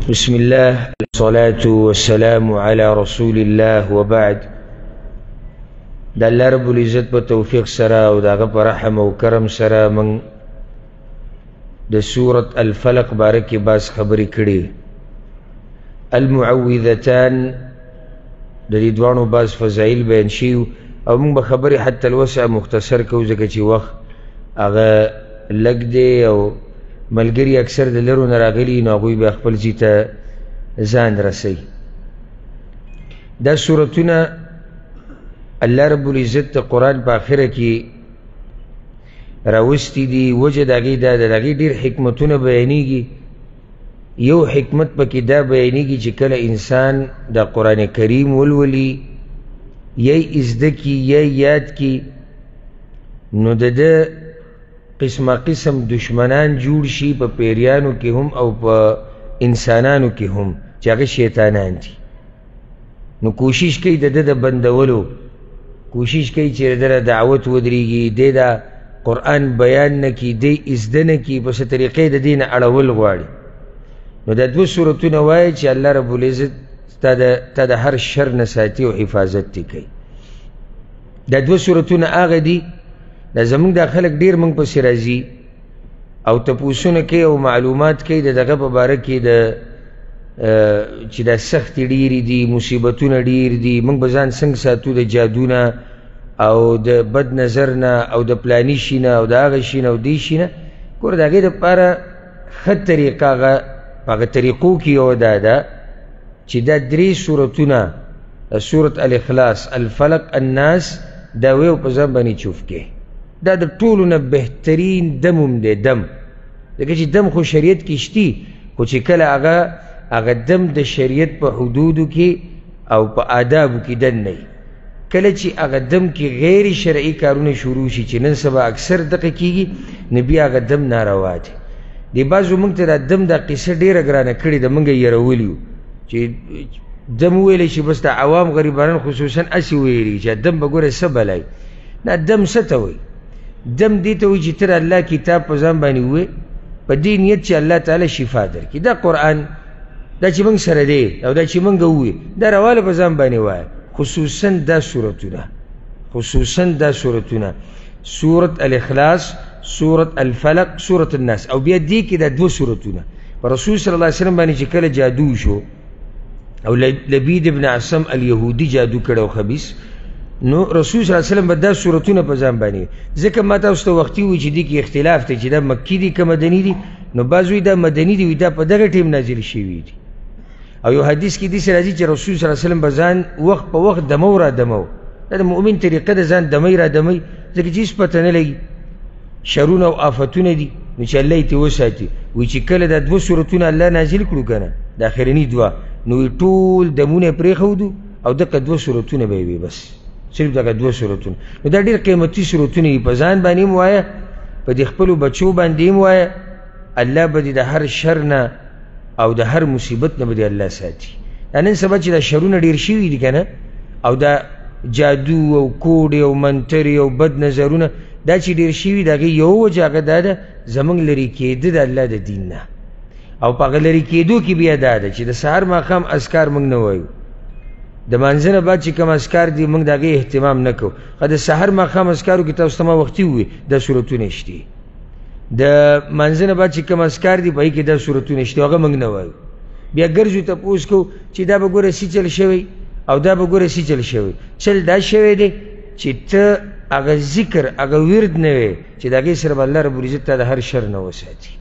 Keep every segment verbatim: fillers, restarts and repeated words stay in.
بسم الله والصلاة والسلام على رسول الله وبعد. دا الله رب العزت بتوفيق سرا وداغه برحم وكرم سرا من دا سورة الفلق باركي باس خبري كړي. المعوذتان دا دي دوانو باس فضائل بيان شيو او من بخبري حتى الوسع مختصر کو ځکه چې وخت هغه لګ دی او ملګری اکثر د لرو نه راغلي نو هغوی به خپل ځای ته ځان رسوي. دا سورتونه الله رب العزت د قرآن په آخره کې راوستي دي. وجه د هغې دا ده د هغې ډېر حکمتونه بیانېږي. یو حکمت پکې دا بیانېږي چې کله انسان د قرآن کریم ولولي یا یې زده کي یا یاد کي نو د ده قسمه قسم دشمنان جوړ شي په پیریانو کې هم او په انسانانو کې هم چې هغه شیطانان دي. نو کوشش کوي د ده د بندولو، کوشش کوي چې د ده دعوت ودرېږي، دی دا قرآن بیان نه کړي، دی زده نه کړي، په څه طریقې د دې نه اړول غواړي. نو دا دوه صورتونه وایي چې الله رب العزت تا د هر شر نه ساتي او حفاظت دې کوي. دا دوه صورتونه هغه دي دا زمونږ دا خلک ډېر موږ پسې راځي او تپوسونه کوي او معلومات کوي د دغه په باره کې د چې دا سختې ډېرې دي، مصیبتونه ډېر دي، موږ به ځان څنګه ساتو د جادو نه او د بد نظر نه او د پلاني شي نه او د هغه شي نه او دې شي نه. ګوره د هغې دپاره ښه طریقه هغه په هغه طریقو کې یوه دا ده چې دا درې صورتونه صورت الاخلاص، الفلق، الناس دا ویو په ځان باندې چوف کې. دا د ټولو نه بهترین دم هم دی. دم ځکه چې دم خو شریعت کې شتي، خو چې کله هغه هغه دم د شریعت په حدودو کې او په آدابو کې دن نه وي. کله چې هغه دم کې غیر شرعي کارونه شروع شي چې نن سبا اکثر دغه کېږي نو بیا هغه دم ناروا دی. دی بعضو موږ ته دا دم دا قصه ډېره ګرانه کړې ده، موږ یې یېرولي وو چې دم وویلی شي بس د عوام غریبانان خصوصا هسې ویلي چې دم به ګوره څه بلای. دا دم څه ته وایي؟ دم دې ته وایي چې ته د الله کتاب په ځان باندې ووایې په دې نیت چې الله تعالی شفا درکړي. دا قرآن دا چې موږ سره دی او دا چې موږ ووایو دا رواله په ځان باندې وایه. خصوصا دا صورتونه خصوصا دا صورتونه سورت الاخلاص، سورت الفلق، سورت الناس، او بیا دې کې دا دوه صورتونه په رسول صلی الله علیه وسلم باندې چې کله جادو شو او لبید ابن عصم الیهودي جادو کړو خبیث، نو رسول صلی الله علیه وسلم به دا صورتونه په ځان باندې. ځکه ما تاسو ته وختي وایي چې دې کې اختلاف دی چې دا مکي دي که مدني دي. نو بعض وایي دا مدني دي، وایي دا په دغه ټیم نازل شوي دي. او یو حدیث کې داسې راځي چې رسول صلی الله علیه وسلم به ځان وخت په وخت دمو را دمو. دا د مؤمن طریقه ده، ځان دمی را دمی، ځکه چې هېڅ پته نه لګي شرونه او آفتونه دي. نو چې الله یې ترې وساتي. وایي چې کله دا دوه صورتونه الله نازل کړو که نه د اخرني دوه، نو ټول دمونه یې پرېښودو او دغه دوه صورتونه به یې وي، بس صرف دغه دوه صورتونه. نو دا ډېر قیمتي صورتونه دي. په ځان باندې هم وایه، په دې خپلو بچو باندې هم وایه. الله به دې د هر شر نه او د هر مصیبت نه به دې الله ساتي. دا نن سبا چې دا شرونه ډېر شوي دي که نه، او دا جادو او کوډې او منترې او بد نظرونه دا چې ډېر شوي د هغې یوه وجه هغه دا ده زموږ لرې کېده د الله د دین نه. او په هغه لرې کېدو کې بیا دا ده چې د سهار ماښام اذکار موږ نه وایو، د مانځه نه بعد چې کوم اذکار دي موږ د هغې اهتمام نه کوو. خو د سهار ماښام اذکارو کې تاسو ته ما وختي ووایي دا صورتونه شته. د مانځه نه بعد چې کوم اذکار دي په هغې کې دا صورتونه شته، هغه موږ نه وایو. بیا ګرځو تپوس کوو چې دا به ګوره څه چل شوی او دا به ګوره څه چل شوی. چل دا شوی دی چې ته هغه ذکر هغه ورد نه وی چې د هغې سره به الله رب العزت تا د هر شر نه وساتي.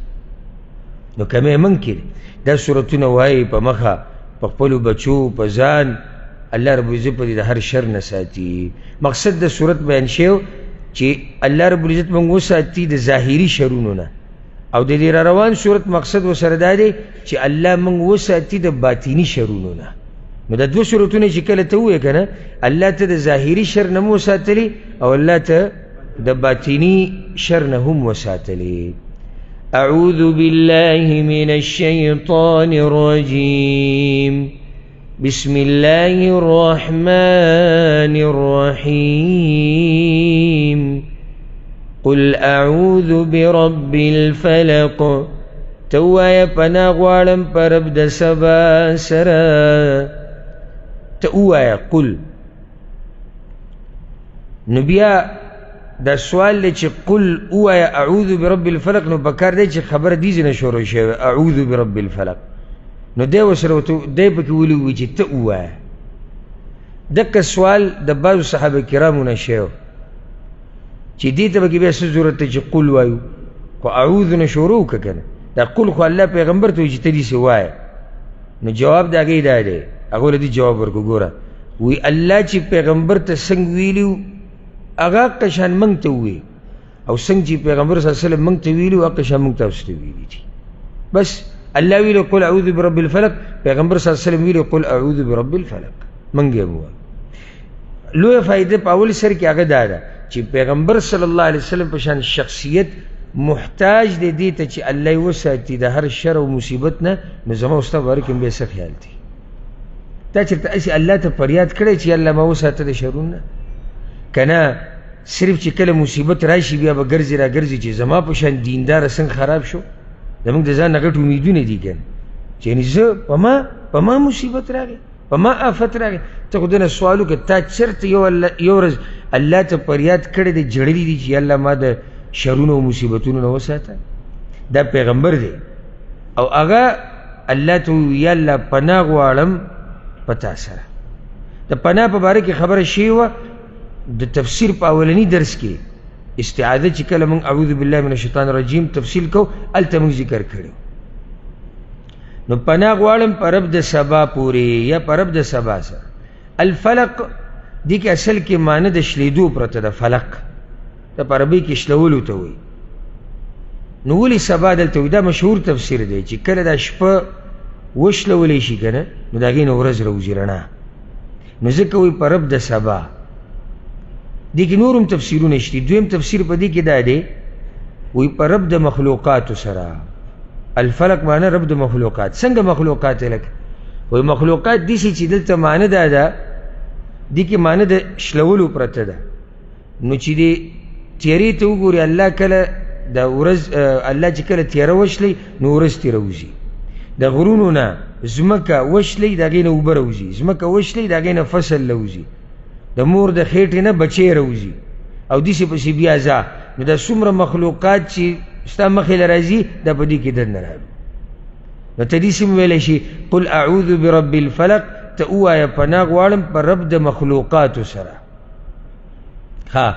نو کمې موږ کې دا صورتونه وایي په مخه په خپلو بچو په ځان الله رب العزت په دې د هر شر نه ساتي. مقصد د صورت بیان شوی چې الله رب العزت موږ وساتي د ظاهري شرونو نه، او د دې را روان صورت مقصد ورسره دا دی چې الله موږ وساتي د باطني شرونو نه. نو دا دوه صورتونه چې کله ته ووایې که نه، الله ته د ظاهري شر نه مو وساتلي او الله ته د باطني شر نه هم وساتلي. اعوذ بالله من الشیطان الرجیم بسم الله الرحمن الرحیم قل اعوذ برب الفلق ته ووایه پناه غواړم په رب د سبا سره. ته ووایه قل. نو بیا دا سوال دی چې قل ووایه اعوذ برب الفلق، نو پکار دی چې خبره دې ځای نه شروع شوې اعوذ برب الفلق، نو دی ورسره دی پکې ولي ووایي چې ته ووایه. دغه سوال د بعضو صحابه کرامو نه شوی چې دې ته پکې بیا څه ضرورت دی چې قل وایو، خو اعوذ نه شروع وکړه که نه. دا قل خو الله پیغمبر ته وایي چې ته داسې ووایه. نو جواب د هغې دا دی، هغه له دې جواب ورکړو. ګوره وی الله چې پیغمبر ته څنګه ویلي هغه قشان موږ ته ووایي، او څنګه چې پیغمبر صلی الله علیه وسلم موږ ته ویلي هغه قشان موږ تاسو ته ویلي دي. بس الله ویلي قل اعوذ برب الفلق، پیغمبر صلی الله علیه وسلم ویلي قل اعوذ برب الفلق، موږ یې ووایو. لویه فائدې په اول سر کې هغه دا ده چې پیغمبر صلی الله علیه وسلم په شان شخصیت محتاج دی دې ته چې الله یې وساتي د هر شر او مصیبت نه. نو زما او ستا باره کې هم بیا څه خیال دی؟ تا چېرته هسې الله ته فریاد کړی چې الله ما وساته د شرونو نه؟ که نه صرف چې کله مصیبت راشي بیا به ګرځي را ګرځي چې زما په شان دینداره څنګه خراب شو. زموږ د ځان نه غټ امیدونه دي که نه چې یعنې زه په ما په ما مصیبت راغی، په ما آفت راغی. ته خو دنه سوال وکړه تا چېرته یو ورځ الله ته فریاد کړی دی جړلي دي چې الله ما د شرونو او مصیبتونو نه وساته؟ دا پیغمبر دی او هغه الله ته یا الله پناه غواړم په تا سره. د پناه په باره کې خبره شوې وه د تفسیر په اولني درس کې. استعاذه چې کله موږ اعوذ بالله من الشیطان الرجیم تفصیل کو هلته موږ ذکر کړی. نو پناه غواړم په رب د سبا پورې یا په رب د سبا سره. الفلق دې کې اصل کې معنی د شلیدو پرته ده. فلق د په عربي کې شلولو ته وایي. نو ولې سبا دلته وایي؟ دا مشهور تفسیر دی چې کله دا شپه وشلولی شي که نه نو د هغې نه ورځ راوځي رڼا، نو ځکه وایي په رب د سبا. دې کې نور هم تفسیرونه شته. دویم تفسیر په دې کې دا دی وایي په رب د مخلوقاتو سره. الفلق معنی رب د مخلوقات. څنګه مخلوقات لکه وایي مخلوقات داسې چې دلته معنی دا ده دې کې معنی د شلولو پرته ده. نو چې دې تیرې ته وګوري الله کله د ورځ الله چې کله تیاره وشلی نو ورځ ترې راوځي. د غرونو نه ځمکه وشلی د هغې نه اوبه راوځي، ځمکه وشلی د هغې نه فصل راوځي، د مور د خېټې نه بچی راوځي او داسې پسې بیا ځه. نو دا څومره مخلوقات چې ستا مخې له راځي دا په دې کې دننه راځي. نو ته داسې هم ویلی شي قل اعوذ برب الفلق، ته ووایه پناه غواړم په رب د مخلوقاتو سره. ها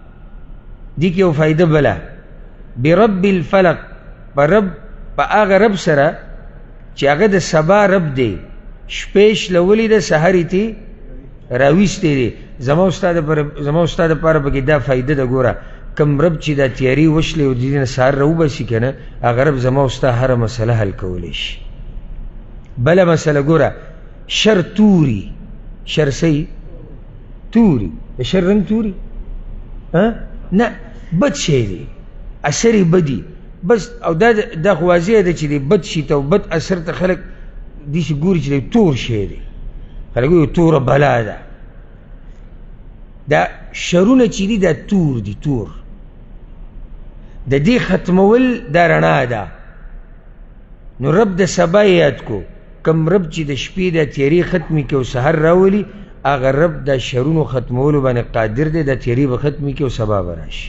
دې کې یو فایده بله، برب الفلق، په رب په هغه رب سره چې هغه د سبا رب دی، شپې شلولې ده سحر یې تې راویستی دی. زما او ستا دپاره پکې دا فایده ده. ګوره کم رب چې دا تیارې وشلې او د دې نه سحر راوباسي که نه هغه رب زما او ستا هره مسله حل کولی شي. بله مسله ګوره شر توري، شر څه توري، د شر رنګ توري نه بد شی دی، اثر یې بدي بس. او دا دا خو واضح ده چې د بد شي ته او بد اثر ته خلک داسې ګوري چې د تور شی دی، خلک وایي توره بلا ده. دا شرونه چې دي دا تور دي، تور د دې ختمول دا رڼا ده. نو رب د سبا یاد کو، کم رب چې د شپې د تیارې ختمي کړي او سحر راولي هغه رب د شرونو ختمولو باندې قادر دی. د تیارې به ختمي کړي او سبا به راشي.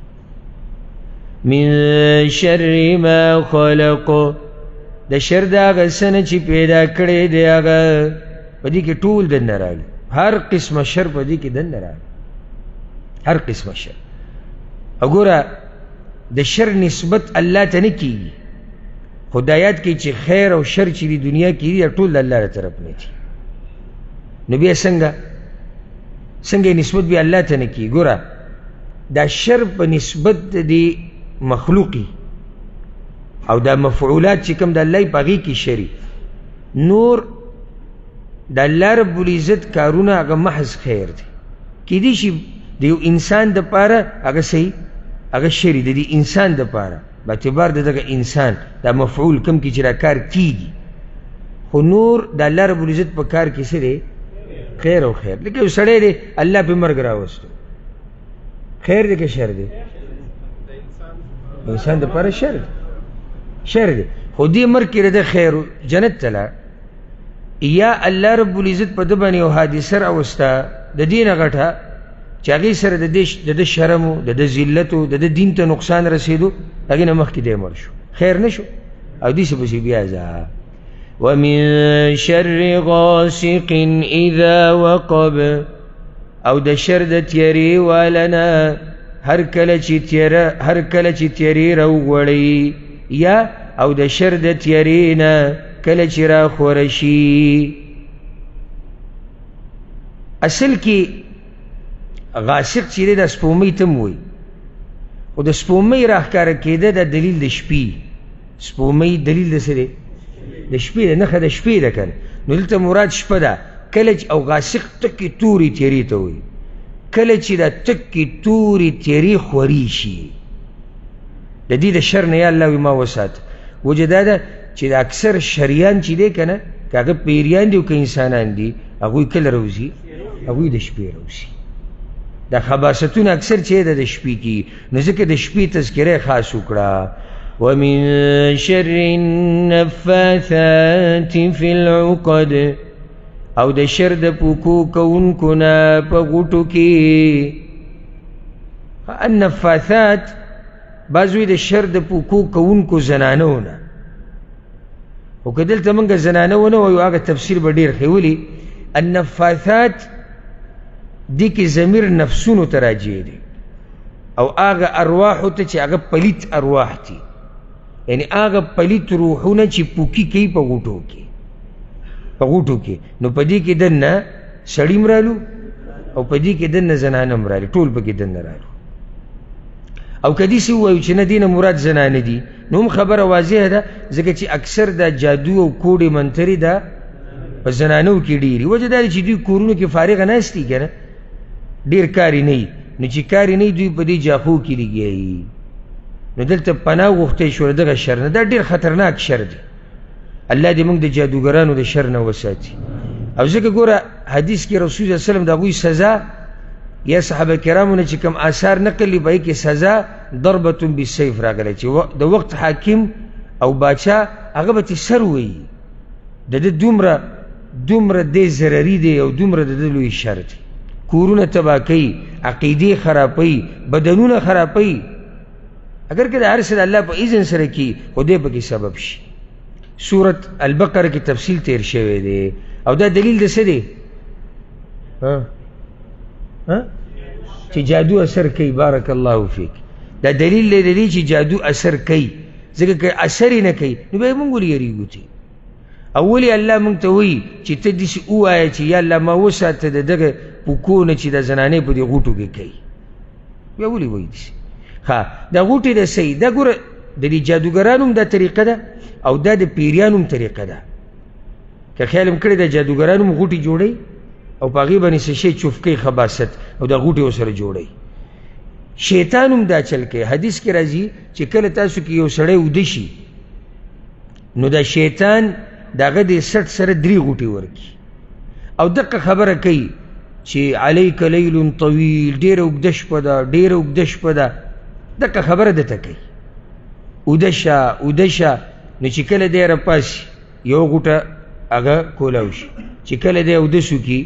من شر ما خلق، د شر د هغه څه نه چې پیدا کړی دی هغه په دې کې ټول دننه راغلي. هر قسمه شر په دې کې دننه راغلي، هر قسمه شر. وګوره د شر نسبت الله ته نه کېږي، خدایات کې چې خیر او شر چې د دنیا کې دي ټول د الله له طرف نه دي. نو بیا څنګه څنګه نسبت بیا الله ته نه کېږي؟ ګوره دا شر په نسبت د مخلوقي او دا مفعولات چې کوم د الله په هغې کې شري، نور د الله رب العزت کارونه هغه محض خیر دی. کیدای شي د یو انسان دپاره هغه صحیح هغه شري د دې انسان دپاره په اعتبار د دغه انسان دا مفعول کم کې چې را کار کیږي، خو نور د الله رب العزت په کار کې څه دی؟ خیر او خیر. لکه یو سړی دی الله پې مرګ راوستو، خیر دی که شر دی؟ انسان دپاره شر دی، شر دی. خو خو دې مرګ کې د خیر جنت ته لاړ، یا الله رب العزت په ده باندې یو حادثه راوسته د دې نه غټه چې هغې سره د د ده شرم و، د ده ذلت و، د ده دین ته نقصان رسېدو، هغې نه مخکې دی مړ شو، خیر نه شو. او دې پسې بیا ځه ومن شر غاسق اذا وقب، او د شر د تیارې والنا هر کله چې تیاره هر کله چې تیارې راوغوړوي، یا او د شر د تیارې نه کله چې راخوره شي. اصل کې غاسق چې دی د سپومۍ ته م وایي، خو د سپومۍ راښکاره کېده د دلیل د شپې، سپومۍ دلیل د څه دی؟ د شپې ده، نښه د شپې ده که نه. نو دلته مراد شپه ده. کله چې او غاسق تکې تورې تیرې ته وایي، کله چې دا تکې تورې تیرې خورې شي د دې د شر نه یا الله وي ما وساته. وجه دا ده چې د اکثر شریان چې دی که نه، که هغه پیریان دي او که انسانان دي، هغوی کله روزي؟ هغوی د شپې روزي. دا خباستونه اکثر چې ده د شپې کي، نو ځکه د شپې تذکره خاص وکړه. ومن شر النفاثات في العقد، او د شر د پوکو کوونکو نه په غوټو کې. النفاثات بعض وی د شر د پوکو کوونکو زنانو نه، خو که دلته موږ زنانه ونه وایو هغه تفسیر به ډېر ښه. ولې النفاثات دې کې ضمیر نفسونو ته راجع دی، او هغه ارواحو ته چې هغه پلیت ارواح دي، یعنی هغه پلیت روحونه چې پوکي کوي په غوټو کې په غوټو کې. نو په دې کې دننه سړي م رالو، او په دې کې دننه زنانه م رالي، ټول پکې دننه رالو. او که داسې ووایو چې نه دې نه مراد زنانه دي، نو هم خبره واضحه ده، ځکه چې اکثر دا جادو او کوډې منترې ده په زنانو کې ډېرې. وجه دا ده چې دوی کورونو کې فارغه ناست دي که نه، ډېر کاري نه وي. نو چې کاري نه وي دوی په دې جاخو کې لګیا. نو دلته پناه غوښتی شو دغه شر نه. دا ډېر خطرناک شر دی. الله دې موږ د جادوګرانو د شر نه وساتي. او ځکه ګوره حدیث کې رسول الله صلی الله علیه وسلم د هغوی سزا یا صحابه کرامو نه چې کوم آثار نقل دي، په هغې کې سزا ضربة بالسیف راغلی، چې د وخت حاکم او باچا هغه به تې سر وهي، د ده دومره دومره دې ضرري دی او دومره د ده لوی شر دی. کورونه تباه کوي، عقیدې خرابوي، بدنونه خرابوي. اگر که د هر څه د الله په اذن سره کي، خو دې پکې سبب شي. سورة البقره کې تفصیل تیر شوی دی، او دا دلیل د څه دی؟ ها ها چې جادو اثر کوي. بارک الله فیک. دا دلیل دی چې جادو اثر کوي، ځکه که اثر یې نه کوي نو بیا موږ ولې یېرېږو ترې؟ او ولې الله موږ ته وایي چې ته داسې ووایه چې یا الله ما وساته د دغه پوکو نه چې د زنانې په دې غوټو کې کوي؟ بیا ولې وایي داسې؟ ښه دا غوټې د صحیح دا ګوره د دې جادوګرانو هم دا طریقه ده، او دا د پیریانو هم طریقه ده. که خیال هم کړی د جادوګرانو هم غوټې جوړوي، او په هغې باندې څه شی چوفکۍ خباست، او دا غوټې ورسره جوړوي. شیطان هم دا چل کوي. حدیث کې راځي چې کله تاسو کې یو سړی وده شي، نو دا شیطان د هغه د سټ سره درې غوټې ورکړي، او دقه خبره کوي چې علیک لیل طویل، ډېره اوږده شپه ده، ډېره اوږده شپه ده. دقه خبره درته کوي، اوده شه اوده شه. نو چې کله دی راپاسي یو غوټه هغه کولاو شي، چې کله دی اوده سو کي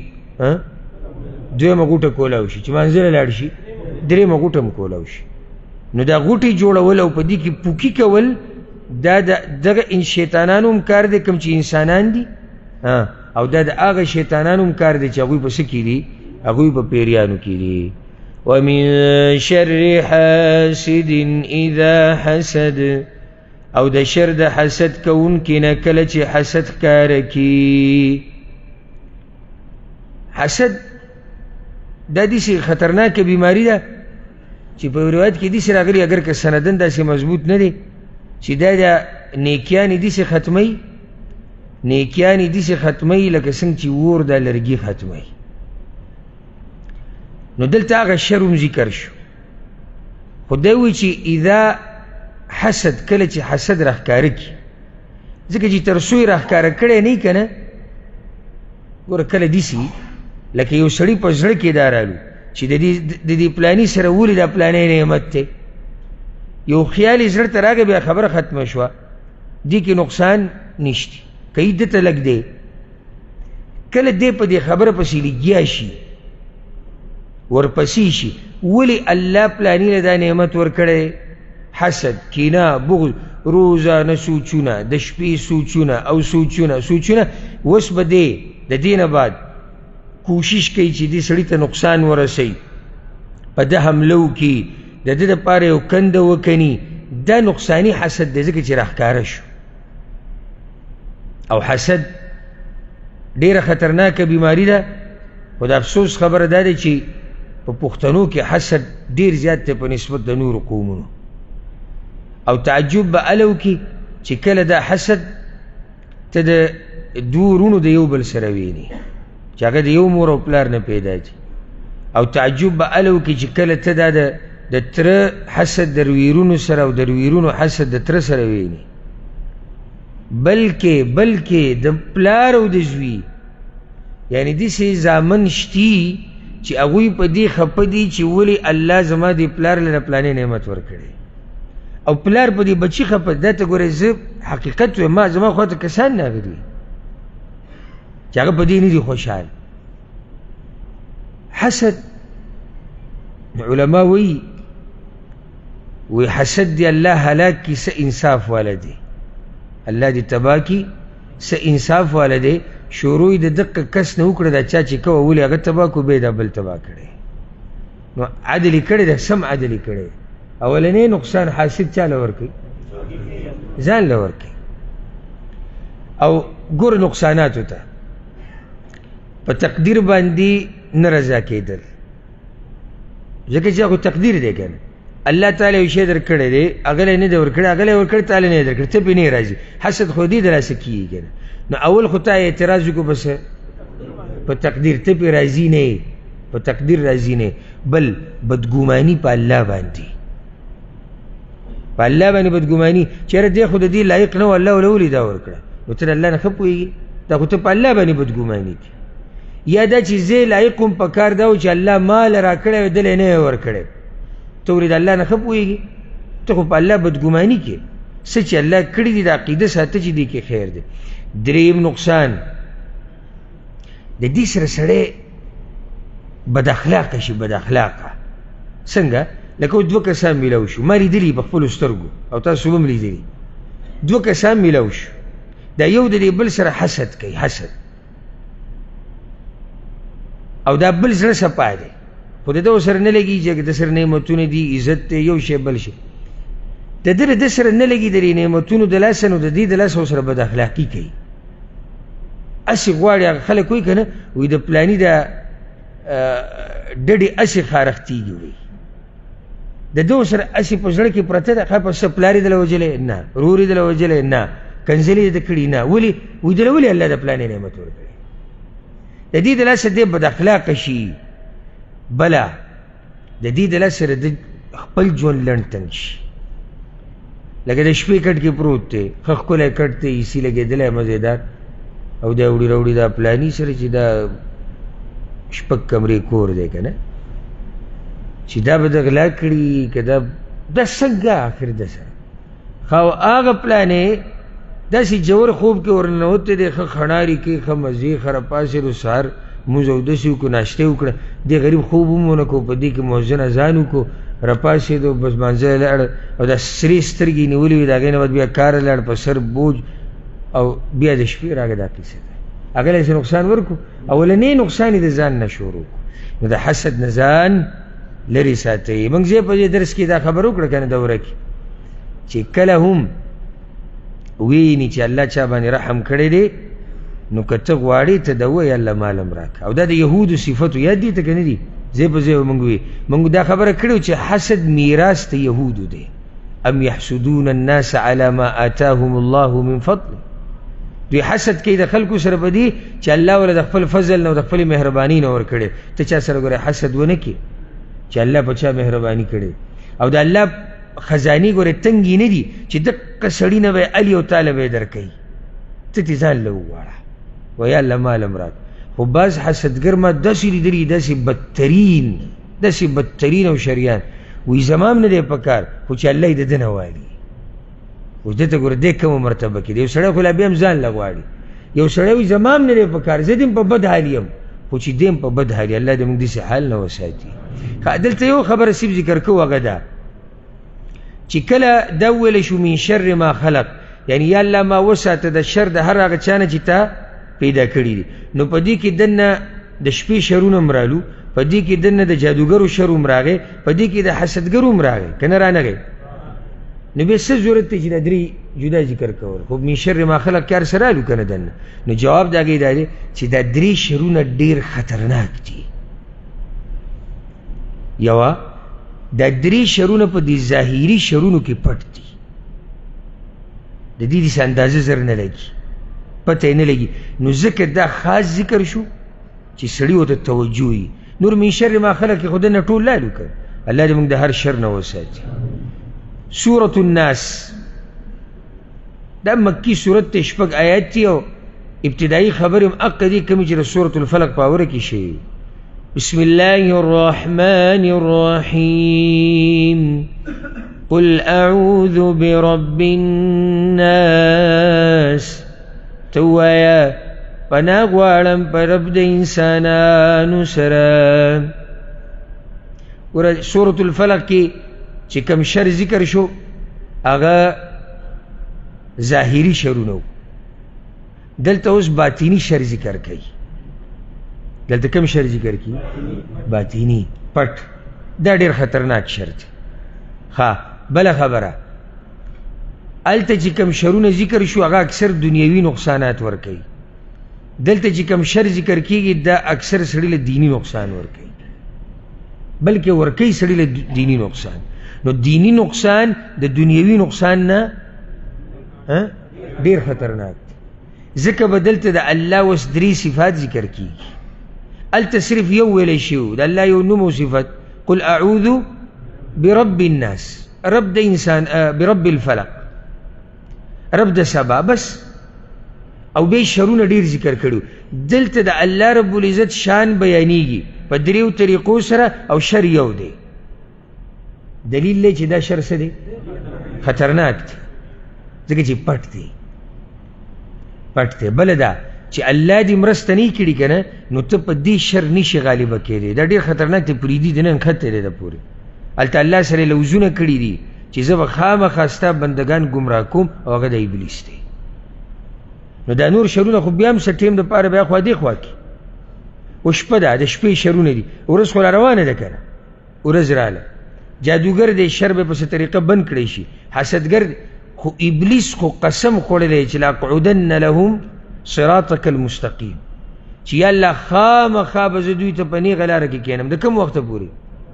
دویمه غوټه کولاو شي، چې منځله لاړ شي درېیمه غوټه هم کولاو شي. نو دا غوټې جوړول او په دې کې پوکي کول، دا د دغه ان شیطانانو هم کار دی کوم چې انسانان دي، او دا د هغه شیطانانو هم کار دی چې هغوی په څه کې دي؟ هغوی په پیریانو کې دي. ومن شر حاسد اذا حسد، او د شر د حسد کوونکي نه کله چې حسد ښکاره کي. حسد دا داسې خطرناکه بیماري ده چې په روایت کې داسې راغلي، اگر که سندن داسې مضبوط نه دی، چې دا د نیکیانې داسې ختموي، نیکیانې داسې ختموي لکه څنګه چې اور دا لرګي ختموي. نو دلته هغه شر هم ذکر شو، خو دی وایي چې اذا حسد، کله چې حسد راښکاره کړي، ځکه چې تر څو یې راښکاره کړی نه وي که نه، ګوره کله داسې لکه یو سړي په زړه کې دا رالو چې د دې د دې پلاني سره ولې دا پلانی نعمت دی، یو خیال یې زړه ته راغی، بیا خبره ختمه شوه. دې کې نقصان نشته کوي دته لګ دی کله دې په دې خبره پسې لګیا شي ورپسې شي ولې الله پلاني له دا نعمت ورکړی حسد کینه بغض روزانه سوچونه د شپې سوچونه او سوچونه سوچونه اوس به دی د دې نه بعد کوشش کوي چې دې سړي ته نقصان ورسوي په ده حمله وکړي د ده دپاره یو کنده وکني دا نقصاني حسد دی ځکه چې راښکاره شو او حسد ډیره خطرناکه بیماری ده خو د افسوس خبره دا ده چې په پښتنو کې حسد ډیر زیات دی په نسبت د نورو قومونو او تعجب به هله وکړي چې کله دا حسد ته د دوو وروڼو د یو بل سره ویني چې هغه د یو مور او پلار نه پیدا دي او تعجب به هله وکړي چې کله ته دا د د تره حسد د رویرونو سره او د رویرونو حسد د تره سره ویني بلکې بلکې د پلار او د زوی یعنی داسې زامن شتي چې هغوی په دې خفه دي چې ولې الله زما دې پلار له پلانې نعمت ورکړی او پلار په دې بچي خفه دا ته ګورې زه حقیقت وایم ما زما خواته کسان راغلي چې هغه په دې نه دي خوشحال حسد علما وایي وی حسد دی الله هلاک کی س انصاف والا دی الله دی تبا کی س انصاف والا دی شروع د دقه کس نه وکړه دا چا چې کوه ولې هغه تبا کو به دا بل تبا کړی نو عدل کړی دا سم عدل کړی اولنې نقصان حاسد چاله ورکوي ځان له ورکوي او ګور نقصاناتو ته په تقدیر باندې نه رضا کېدل ځکه چې هغه تقدیر دی کنه الله تعالی یو شی درکړی دی هغه له نه دی ورکړی هغه له ورکړی تعالی نه درکړی ته پې نه راځي حسد خو دې دلاسه کېږي کنه نو اول خو ته اعتراض وکړو بس په تقدیر ته پې راځي نه په تقدیر راځي نه بل بدګماني په الله باندې په الله باندې بدګماني چېرې دی خو د دې لایق نه و الله له ولې دا ورکړه نو ته د الله نه ښه پوهېږي دا خو ته په الله باندې بدګماني دي یا دا چې زه لایق هم په کار دا و چې الله مال را کړی و دلی نه یې ورکړی ته ولې د الله نه ښه پوهېږي ته خو په الله بدګماني کې څه چې الله کړي دي د عقیده ساته چې دې کې خیر دی دریم نقصان د دې سره سړی بد اخلاقه شي بد اخلاقه څنګه لکه دوه کسان میلاو شو ما لیدلي په خپلو سترګو او تاسو هم لیدلي دوه کسان میلاو شو دا یو د دې بل سره حسد کوي حسد او دا بل زړه صفا دی خو د ده سره نه لګېږي چې د سره نعمتونه دي عزت دی یو شی بل شي د ده د سره نه لګي د دې نعمتونو د لاسه نو د دې د لاسه سره بد اخلاقي کوي اسې غواړي هغه خلک وایي که نه وایي د پلاني د ډډې اسې خارښتېږي وایي د ده سره اسې په زړه کې پرته ده ښه په څه پلار یې دله وجلی نه ورور یې دله وجلی نه کنځلې یې د کړي نه ولې وایي دله ولې الله د پلانې نعمت ورکړي د دې د لاسه دی بد اخلاقه شي بله د دې د لاسه سره د خپل ژوند لنډ تنګ شي لکه د شپې کټ کې پروت دی ښه ښکلی کټ دی ایسي لګېدلی مزېدار او دا وړي راوړي دا پلاني سره چې دا شپږ کمرې کور دی که نه چې دا به د غلا کړي که دا دا څنګه آخر ده سره خو هغه پلانې داسې جوور خوب کې ورننوتی دی ښه خڼاري کې ښه مزې ښه راپاڅېدو سهار مونځ اودسې وکړو ناشتې وکړه دې غریب خوب هم ونه کړو په دې کې مؤذن اذان وکړو راپاڅېدو بس مانځه یې لاړ او دا سرې سترګې یې نیولې وي د هغې نه بعد بیا کاره لاړ په سر بوج او بیا د شپې راغی دا کیسه ده هغه له نقصان ورکړو اولنی نقصان یې د ځان نه شروع کړو نو د حسد نه ځان لرې ساتئ موږ ځای په دې درس کې دا خبر وکړه که نه دوره کې چې کله هم ویني چې الله چا باندې رحم کړی دی نو که ته غواړې ته د ووایې الله مالم راکړه او دا د یهودو صفتو یاد دي ته که نه دي ځای په ځای موږ وی موږ دا خبره کړې چې حسد میراث د یهودو دی ام یحسدون الناس على ما آتاهم الله من فضله دوی حسد کوي د خلکو سره په دې چې الله وله د خپل فضل نه او د خپلې مهرباني نه ورکړی ته چا سره ګوره حسد ونه کړي چې الله په چا مهرباني کړې او د الله خزانې ګورې تنګې نه دي چې دقه سړي نه به یې علي او تاله به یې درکوي ته تې ځان له وغواړه ویا الله مالم راک خو بعض حسدګر ما داسې لیدلي داسې بدترین داسې بدترین او شریان وایي زما هم نه دی په کار خو چې الله یې د ده نه والي اوس دته ګوره دې کومه مرتبه کې دی یو سړی خو لا بیا هم ځان له غواړي یو سړی وایي زما هم نه دی په کار زه دې هم په بد حال یم خو چې دې هم په بد حال الله دې موږ داسې حال نه وساتي دلته یو خبره سیب ذکر کوو هغه ده چې کله دا وویلی شو من شر ما خلق یعنی یا الله ما وساته د شر د هر هغه چا نه چې تا پیدا کړي دي نو په دې کې دنه د شپې شرونه هم رالو په دې کې دنه د جادوګرو شر هم راغی په دې کې د حسدګرو هم راغی که نه رانغی نو بیا څه ضرورت دی چې دا درې جدا ذکر کول خو من شر ما خلق کار سره رالو که نه دنه نو جواب د هغې دا دی چې دا درې شرونه ډېر خطرناک دي یوه دا درې شرونه په دې ظاهري شرونو کې پټ دي د دې داسې اندازه زر نه لګي پته یې نه لګي نو ځکه دا خاص ذکر شو چې سړي ورته توجه وي نور من شر ما خلق یې خو دنه ټول لالو که الله دې موږ د هر شر نه وساتي سورة الناس دا مکی صورت ته شپږ آیات دي او ابتدایي خبرې هم اقه دي کومې چې د سورة الفلق په اوره کې شوي بسم الله الرحمن الرحيم قل أعوذ برب الناس توایا پناه غواړم په رب د انسانانو سره ګوره سورة الفلق کې چې کوم شر ذکر شو هغه ظاهري شرونه دلته اوس باطینی شر ذکر کوي دلته کوم شر ذکر کوي باطینی پټ دا ډېر خطرناک شر دی ښه بله خبره هلته چې کوم شرونه ذکر شو هغه اکثر دنیوي نقصانات ورکوي دلته چې کوم شر ذکر کیږي دا اکثر سړي له دینی نقصان ورکوي بلکې ورکوي سړي له دینی نقصان نو دینی نقصان د دنیوي نقصان نه ډېر خطرناک دی ځکه به دلته د الله اوس درې صفات ذکر کیږي هلته صرف یو ویلی شوي د الله یو نوم او صفت قل اعوذ برب الناس رب د انسان برب الفلق رب د سبا بس او بیا شرونه ډېر ذکر کړي دلته د الله رب العزت شان بیانیږي په دریو طریقو سره او شر یو دی دلیل دی چې دا شر څه دی خطرناک دی ځکه چې پټ دی پټ دی بله دا چې الله دې مرسته نه کړي که نه نو ته په دې شر نشي غالبه کېدی دا ډېر خطرناک دی پرېږدي د نن ښه دی د پورې هلته الله سره لوزونه کړي دي چې زه به خامخا ستا بندګان ګمراه کوم او هغه د ابلیس دی نو دا نور شرونه خو بیا هم څه ټیم دپاره بیا خوا دې خوا کې و شپه ده د شپې شرونه دي ورځ خو را روانه ده که نه ورځ راله جادوګر دی شر به په څه طریقه بند کړی شي حسدګر خو ابلیس خو قسم خوړلی چې لاقعدن لهم صراطک المستقیم چې یا الله خامخا به زه دوی ته په نیغه لاره کې کښېنم د کوم وخته پورې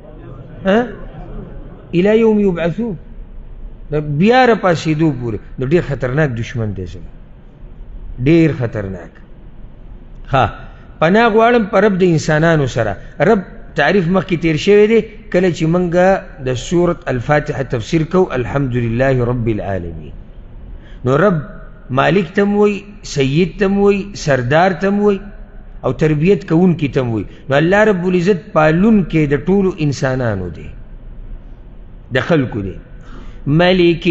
الى یوم یبعثون بیا راپاسېدو پورې نو ډېر خطرناک دشمن دی زما ډېر خطرناک ها پناه غواړم په رب د انسانانو سره رب تعریف مخکې تیر شوی دی کله چې موږ د سورة الفاتحه تفسیر کو الحمدلله رب العالمین نو رب مالک تم وی سید تم وی سردار تم وی او تربیت کوونکی تم وی نو الله رب العزت پالون کې د ټولو انسانانو دی د خلکو دی ملک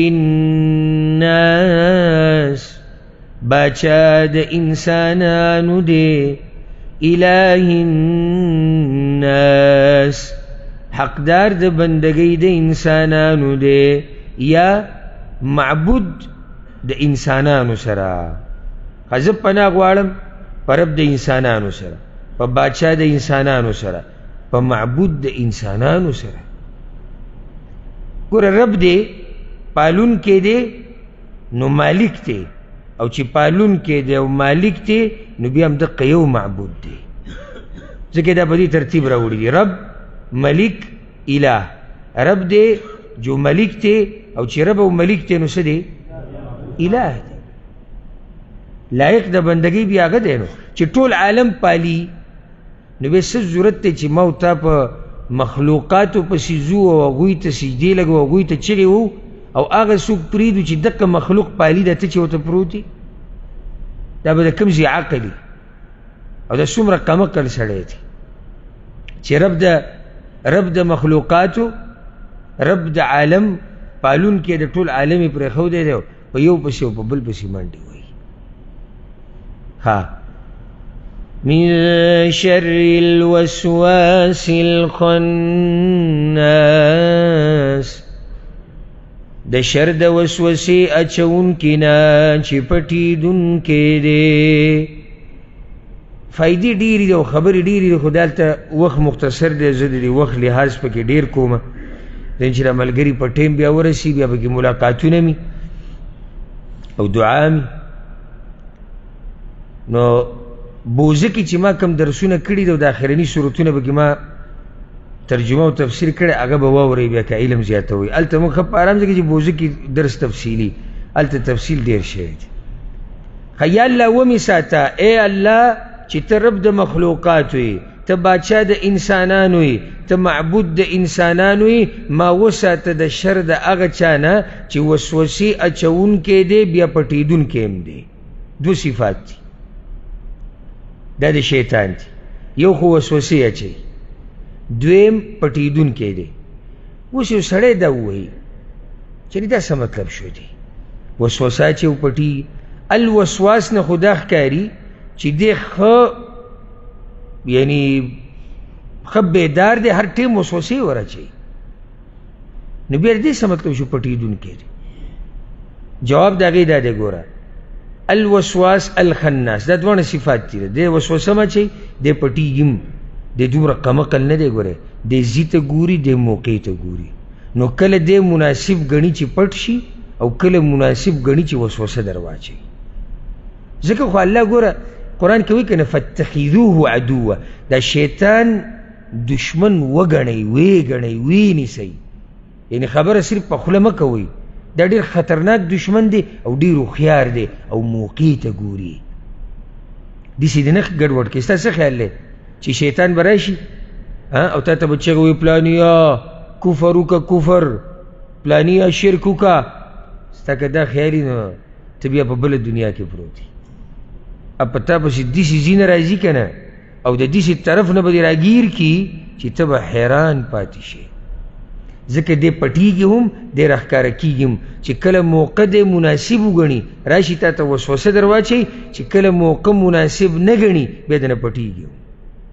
الناس باچا د انسانانو دی الہ الناس حقدار د بندګۍ د انسانانو دی یا معبود د انسانانو سره حضب پناه غواړم په رب د انسانانو سره په باچا د انسانانو سره په معبود د انسانانو سره ګوره رب دی پالون کې دی نو مالک دی او چې پالون کې دی او مالک دی نو بیا هم دقه یو معبود دی ځکه دا په دې ترتیب راوړي دي رب ملک الہ رب دی جو ملک دی او چې رب او ملک دی نو څه دی الہ دی لایق د بندګۍ بیا هغه دی نو چې ټول عالم پالي نو بیا څه ضرورت دی چې ما او تا په مخلوقاتو پسې ځو او هغوی ته سجدې لګو هغوی ته چغې وو او هغه څوک پرېږدو چې دقه مخلوق پالي دا ته چې ورته پروت دی دا به د کوم ځای عقل او دا څومره کمعقل سړی دی چې رب د رب د مخلوقاتو رب د عالم پالون کې د ټول عالم یې پرېښودی دی په یو پسې او په بل پسې منډې وایي. ها من شر الوسواس الخناس، د شر د وسوسې اچونکي نه چې پټېدونکی دی. فایدې ډېرې دي او خبرې ډېرې دي، خو دلته وخت مختصر دی، زه د دې وخت لحاظ پکې ډېر کومه. ځکه چې د ملګري په ټیم بیا ورسي، بیا پکې ملاقاتونه مي او دعا مي. نو بوزه کې چې ما کم درسونه کړي دي او د آخرني صورتونه پکې ما ترجمه او تفسیر کړی، هغه به واورئ بیا که علم زیاتوئ. هلته موږ ښه په ارام ځای کې چې بوزه کې درس تفصیلي، هلته تفصیل ډېر شوی دی. ښه یا الله ومې ساته، ای الله چې ته رب د مخلوقات وي، ته باچا د انسانانو وي، ته معبود د انسانانو وي، ما وساته د شر د هغه چا نه چې وسوسې اچونکی دی بیا پټېدونکی هم دی. دو صفات دي، دا د شیطان دي. یو خو وسوسې اچوي، دویم پټېدونکی دی. اوس یو سړی دا ووایي چې دا څه مطلب شو دی؟ وسوسه چې و پټېږي. الوسواس نه خو دا ښکاري چې دی ښه یعنی ښه بیدار دی، هر ټیم وسوسې ورچوي. نو بیا دې څه مطلب شو پټېدونکی دی؟ جواب د هغې دا دی، ګوره الوسواس الخناس دا دواړه صفات دي. دی وسوسه مچوي، دی پټېږي هم، دی دومره کمقل نه دی. ګورئ دی ځي ته ګوري، دی موقع ته ګوري. نو کله دی مناسب ګڼي چې پټ شي او کله مناسب ګڼي چې وسوسه در واچوي. ځکه خو الله ګوره قرآن کې وایي که نه فاتخذوه عدوه، دا شیطان دشمن وګڼئ، ویې ګڼئ، ویې نیسئ. یعنی خبره صرف په خوله مه کوئ، دا ډېر خطرناک دشمن دی او ډېر هوښیار دی او موقع ته ګوري. داسې دې نه ګډوډ کړي. ستا څه خیال دی چې شیطان به راشي او تا ته به چغې وایي پلانیا کفر وکړه، کفر پلانیا شرک وکړه. ستا که دا خیال وي نو ته بیا په بله دنیا کې پروت یې. اب په تا پسې داسې ځینه راځي که نه او د داسې طرف نه به دې راګیر کي چې ته به حیران پاتې شې. ځکه دی پټېږي هم، دی راښکاره کېږي هم. چې کله موقع دی مناسب وګڼي راشي تا ته وسوسه در واچوي، چې کله موقع مناسب نه ګڼي بیا دنه پټېږي هم.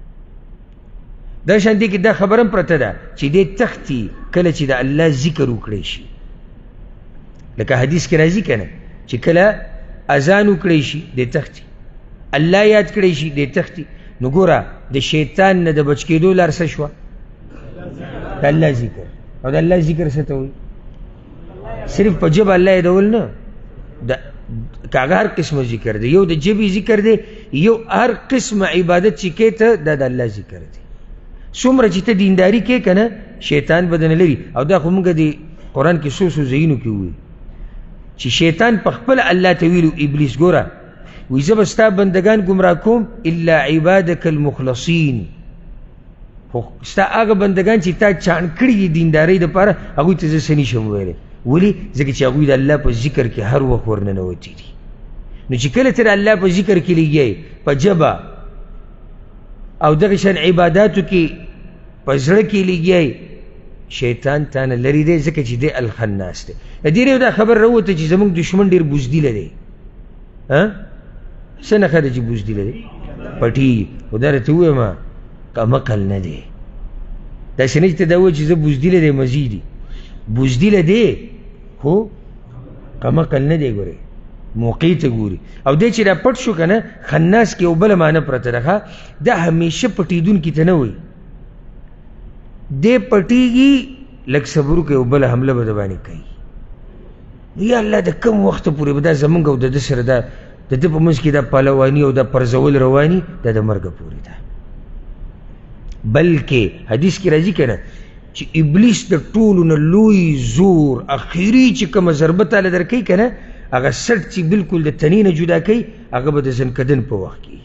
دا شان دی کې دا خبره هم پرته ده چې دی تښتي کله چې د الله ذکر وکړی شي. لکه حدیث کې راځي که نه چې کله اذان وکړی شي دی تښتي، الله یاد کړی شي دی تښتي. نو ګوره د شیطان نه د بچ کېدو لار څه شوه؟ د الله ذکر. او د الله ذکر څه ته وایي؟ صرف په ژبه الله یادول نه، د که هغه هر قسمه ذکر دی. یو د ژبې ذکر دی، یو هر قسمه عبادت چې کوې ته دا د الله ذکر دی. څومره چې ته دینداري کوې که نه شیطان به دنه لري. او دا خو موږ د قرآن کې څو څو ځایونو کې ووایي چې شیطان په خپله الله ته ویلو ابلیس ګوره وایي زه به ستا بندګان ګمراه کوم الا عبادک المخلصین، خو ستا هغه بندګان چې تا چاڼ کړي دي دیندارۍ دپاره هغوی ته زه څه نشم ویلی. ولې؟ ځکه چې هغوی د الله په ذکر کې هر وخت ورننوتي دي. نو چې کله ته د الله په ذکر کې لګیې په ژبه او دغه شان عباداتو کې په زړه کې لګیې، شیطان تا نه لرې دی، ځکه چې دی الخناس دی. د دې یو دا خبر راووته چې زموږ دشمن ډېر بزدله دی. څه نښه ده چې بزدله دی؟ پټېږي. خو دا راته ووایم کمقل نه دی. داسې نه چې ته دا ووایه چې زه بزدله دی مزي دي. بزدله دی خو کمقل نه دی. ګورئ موقع ته ګوري. او دی چې را پټ شو که نه خناس کې یو بله معنی پرته ده. دا همیشه پټېدونکي ته نه وایي، دی پټېږي لږ صبر وکړئ یو بله حمله به د باندې کوي. یا الله د کم وخته پورې به دا زمونږ او د ده سره دا د ده په منځ کې دا پهلواني او دا پرزول رواني دا د مرګه پورې ده. بلکې حدیث کې راځي که نه چې ابلیس د ټولو نه لوی زور اخري چې کومه ضربه تاله در کوي که نه هغه سټ چې بلکل د تنې نه جدا کوي هغه به د زنکدن په وخت کې.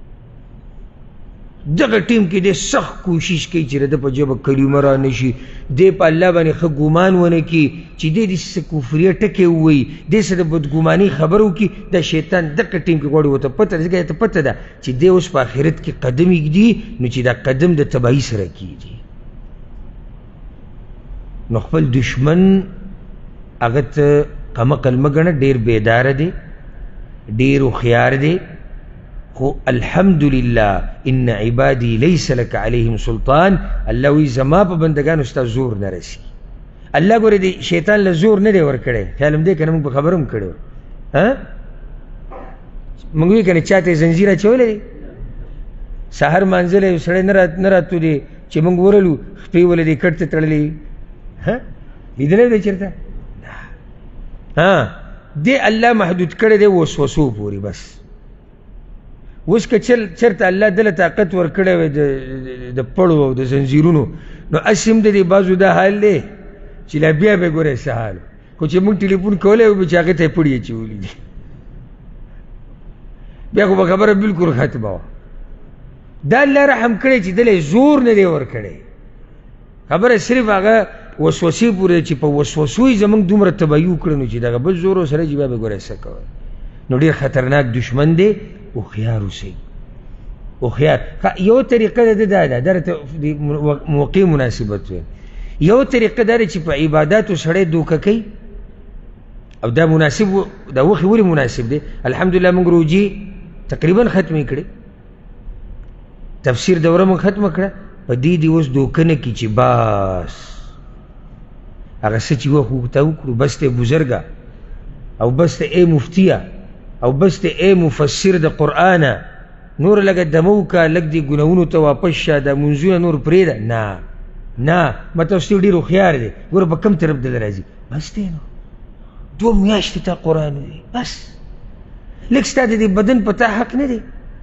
دغه ټیم کې دی سخت کوشش کوي چې د ده په ژبه کلمه را نه شي، دی په الله باندې ښه ګمان ونه کړي چې دی داسې کفریه ټکې ووایي، دی څه د بدګمانۍ خبره وکړي. دا شیطان دغه ټیم کې غواړي ورته پته ده، ځکه ته پته ده چې دی اوس په آخرت کې قدم ایږدي، نو چې دا قدم د تباهي سره کېږي. نو خپل دشمن هغه ته قمقل مګنه ډیر بیدار دی ډیر خيار دی خو الحمدلله ان عبادي ليس لك عليهم سلطان. الله وی زما په بندگانو استا زور نه رسی. الله ګوره دی شیطان له زور نه دی ور کړی خیالم دې کنه موږ خبرم کړو ها موږ وی کنه چاته زنجیره چولې سحر منځله سړی نه رات نه راتو دی چې موږ ورلو خپې ولې دې کټ تړلې ها لیدلې دې چیرته ها دې الله محدود کړی دی وسوسو پوری بس. اوس که چرته الله دله طاقت ور کړی وي د پړو او د زنجیرونو نو اسیم د دې بازو دا حال دی چې لا بیا به ګورې څه حال خو چې موږ ټلیفون کولی و چې هغې ته یې پړي اچولي دي بیا خو به خبره بلکل ختمه وه. دا الله رحم کړی چې دله زور نه دی ور کړی خبره صرف هغه وسوسې پورې چې په وسوسو یې زموږ دومره تباهي وکړه نو چې دغه بل زور سره چې بیا به ګورې څه کوی نو ډېر خطرناک دشمن دی. هوښیار اوسئ هوښیار. یو طریقه ده دا ده درته موقع مناسبت وي. یو طریقه دا ده چې په عباداتو سړی دوکه کوي او دا مناسب دا وخت ولې مناسب دی. الحمدلله موږ روجي تقریبا ختمې کړې تفسیر دوره موږ ختمه کړه په دې دې اوس دوکه نه کړي چې بس هغه څه چې وخت ورته وکړو بس ته بزرګه او بس ته ای مفتیه او بس ته ای مفسر د قرآن نور لګه دمو کا لګ دی ګناونو ته واپس شه د منځونه نور پرېږده نه نه مته اوس ډېر هوښیار دی ګوره په کوم طرف دله راځي بس دی نو دوه میاشتې ته قرآن وي بس لږ ستا د دې بدن په تا حق نه دی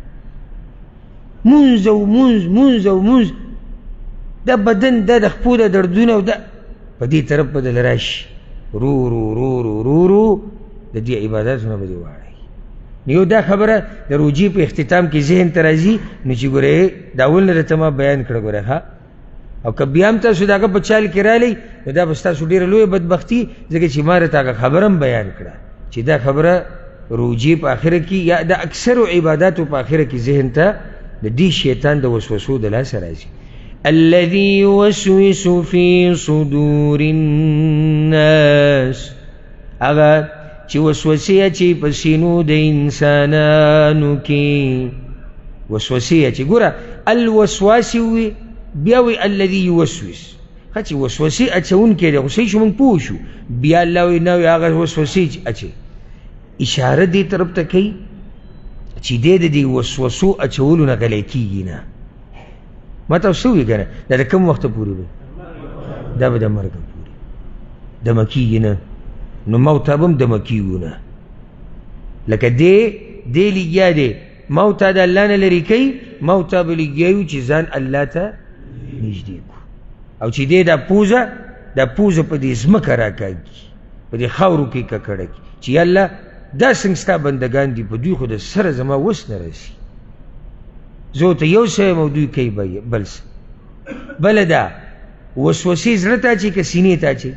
مونځ او مونځ مونځ او مونځ دا بدن دا د خپو د دردونه او دا په دې طرف به دله راشي رو رو رو رو رو رو د دې عباداتونه به دې واړئ. یو دا خبره د روجي په اختتام کې ذهن ته راځي نو چې ګورې دا اول نه درته ما بیان کړه ګوره ښه او که بیا هم تاسو د هغه په چال کې رالی نو دا به ستاسو ډېره لویه بدبختي ځکه چې ما راته هغه خبره هم بیان کړه چې دا خبره روجي په آخره کې یا د اکثرو عباداتو په آخره کې ذهن ته د دې شیطان د وسوسو د لاسه راځي. الذي يوسوس في صدور الناس هغه چې وسوسې اچي په سینو د انسانانو کې وسوسې اچي ګوره الوسواس وي بیا وی الذي يوسوس ښه چې وسوسې اچونکی دی خو صحیح شو موږ پوه شو بیا الله وی نه وي هغه وسوسې اچي اشاره دې طرف ته کوي چې دی د دې وسوسو اچولو نه غلی کېږي نه ما تاسو ووایئ که نه دا د کوم وخته پورې به دا به د مرګه پورې دمه کېږي نه نو موت به هم دمه کېږو نه لکه دی دی لګیا دی موت د الله نه لرې کوي موت به لګیا یو چې ځان الله ته نږدې کړو او چې دی دا پوزه دا پوزه په دې ځمکه راکاږي په دې خاورو کې ککړه کړي چې الله دا څنګه ستا بندګان دي په دوی خو د سره زما وس نه رسي زه ورته یو څه یم او دوی کوي بل څه بله دا وسوسې زړه ته اچي که سینې ته اچي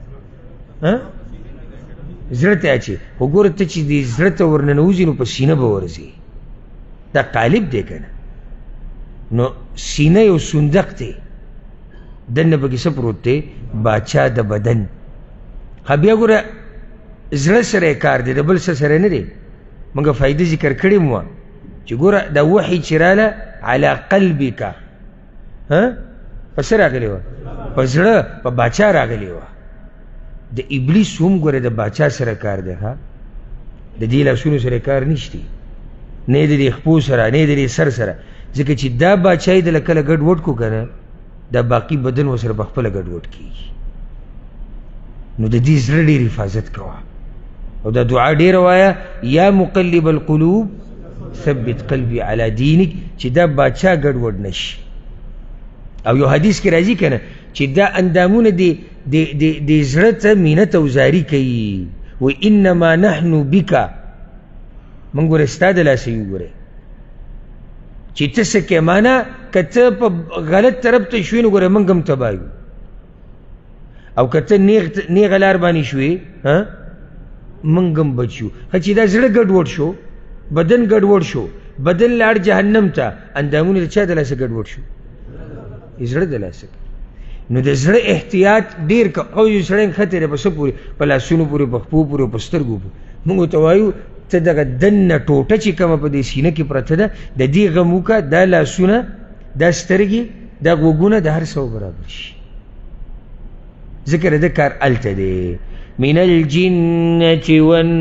زړه ته اچي خو ګوره ته چې دې زړه ته ورننوځي نو په سینه به ورځي دا قالب دی که نه نو سینه یو صندق دی دننه پکې څه پروت دی باچا د بدن ښه بیا ګوره زړه سره کار دی د بل څه سره نه دی موږ فایده ذکر کړې مو چې ګوره دا وحی چې راله علی قلبک ها په څه راغلی وه په زړه په باچا راغلی وه د ابلیس هم ګوره د باچا سره کار دی ها د دې لاسونو سره کار نشتی نه د دې خپو سره نه د دې سر سره ځکه چې دا باچایي د کله ګډ وډ کو که نه دا باقي بدن ورسره په خپله ګډ وډ کېږي نو د دې زړه ډېر حفاظت کوه او دا دعا ډېره وایه یا مقلب القلوب ثبت قلبي على دینک چې دا باچا ګډ وډ نشي او یو حدیث کې راځي که نه چې دا اندامونه د زړه ته مینت او زاري کوي و انما نحن بک موږ ګوره ستا د لاسه یو ګوره چې ته څه کې معنی که ته په غلط طرف ته شوې نو ګوره موږ هم تباه یو او که ته نیغه لار باندې شوې موږ هم بچ یو ښه چې دا زړه ګډ وډ شو بدن ګډ وډ شو بدن لاړ جهنم ته اندامونه د چا د لاسه ګډ وډ شو زړه د لاسه نو د زړه احتیاط ډېر که او یو سړی نښتی دی په څه پورې په لاسونو پورې په خپو پورې په سترګو پورې موږ ورته وایو ته دغه دننه ټوټه چې کومه په دې سینه کې پرته ده د دې غم وکړه دا لاسونه دا سترګې دا غوږونه د هر څه برابر شي ذکر د کار الته دی من الجنة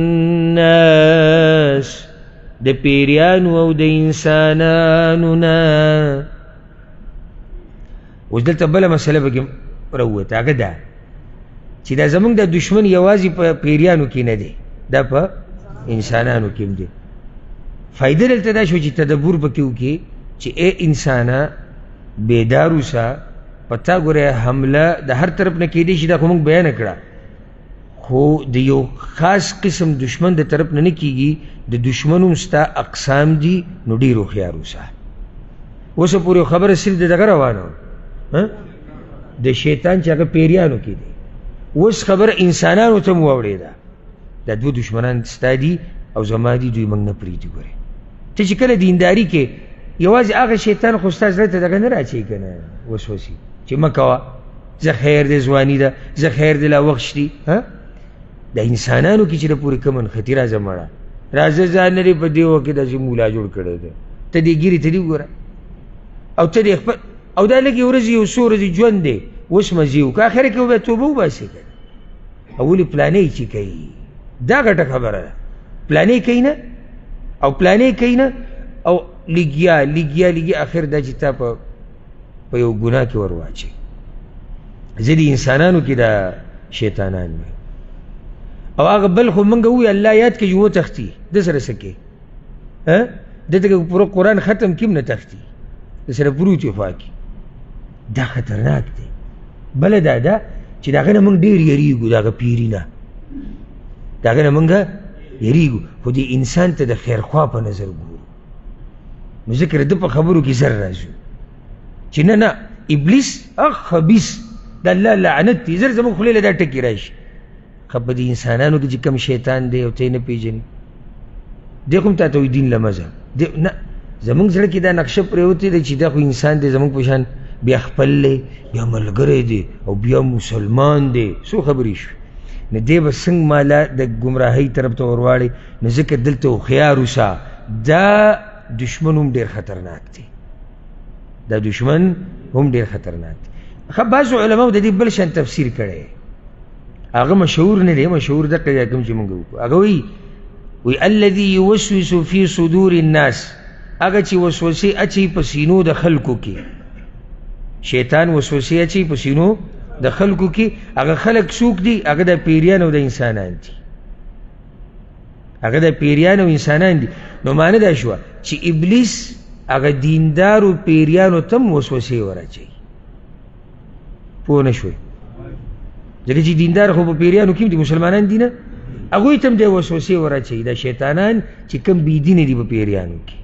والناس د پیریانو او د انسانانو نه اوس دلته بله مسله پکې راووته هغه دا چې دا زموږ د دشمن یوازې په پیریانو کې نه دی دا په انسانانو کې هم دی فایده دلته دا شو چې تدبر پکې وکړي چې ای انسانه بیدار اوسه پتا ګوره حمله د هر طرف نه کېدی شي دا خو موږ بیانه کړه خو د یو خاص قسم دشمن د طرف نه نه کېږي د دشمن هم ستا اقسام دي نو ډېر هوښیار اوسه اوسه پورې خبره صرف د دغه روانه د شیطان چې هغه پیریانو کې دی اوس خبره انسانانو ته مو واورېده دا دوه دشمنان ستا دي او زما دي دوی موږ نه پرېږدي ګورې ته چې کله دینداري کې یوازې هغه شیطان خو ستا زړه ته دغه نه راچوي که نه وسوسې چې مه کوه زه خیر دی ځواني ده زه خیر دی لا وخت شتي د انسانانو کې چې د پورې کوم نښتي راځه مړه راځه ځان لرې په دې وخت کې داسې مولا جوړ کړی دی ته دې ګیرې ته دې وګوره او ته دې خپل او دا لږې ورځې یو څو ورځې ژوند دی اوس مزې وکړه اخر کې به توبه وباسې که او ولې پلانې چې کوي دا ګټه خبره ده پلانې کوي نه او پلانې کوي نه او لګیا لګیا لګیا اخر دا چې تا په په یو ګناه کې ور واچوي زه د انسانانو کې دا شیطانان وي او هغه بل خو موږ ووایي الله یاد کړي چې وتښتي ده سره څه کوي دلته که پوره قرآن ختم کړي هم نه تښتي د سره پروت وي خوا کې دا خطرناک دی بله دا ده چې د هغه نه موږ ډېر یېرېږو د هغه پیري نه د هغه نه موږ یېرېږو خو دې انسان ته د خیرخوا په نظر ګورو نو ذکر ده په خبرو کې زر راځو چې نه نه ابلیس اخ خبیث د الله لعنت دی زر زموږ خولې له دا ټکي راشي خو په دې انسانانو کې چې کوم شیطان دی او ته یې نه پېژني دی خو هم تا ته وایي دین له مه ځه نه زموږ زړه کې دا نقشه پرېوتې ده چې دا خو انسان دی زموږ په شان بیا خپل دی بیا ملګری دی او بیا مسلمان دی څو خبرې شوې نو دی به څنګه مالا د ګمراهۍ طرف ته ورواړي نو ځکه دلته هوښیار اوسه دا دشمن هم ډېر خطرناک دی دا دشمن هم ډېر خطرناک دی ښه بعضو علماو د دې بل شان تفسیر کړی هغه مشهور نه دی مشهور دقه دی کوم چې موږ وکړو هغه وایي وی الذي يوسوس في صدور الناس هغه چې وسوسې اچي په سینو د خلکو کې شیطان وسوسې اچي په سینو د خلکو کې هغه خلک څوک دي هغه د پیریان او د انسانان دي هغه د پیریان او انسانان دي نو معنی دا شوه چې ابلیس هغه دیندارو پیریانو ته هم وسوسې ورچوي پوه نه شوئ ځکه چې دیندار خو په پیریانو کې هم دي مسلمانان دي نه هغوی ته هم دی وسوسې ورچوي دا شیطانان چې کوم بېدینه دي په پیریانو کې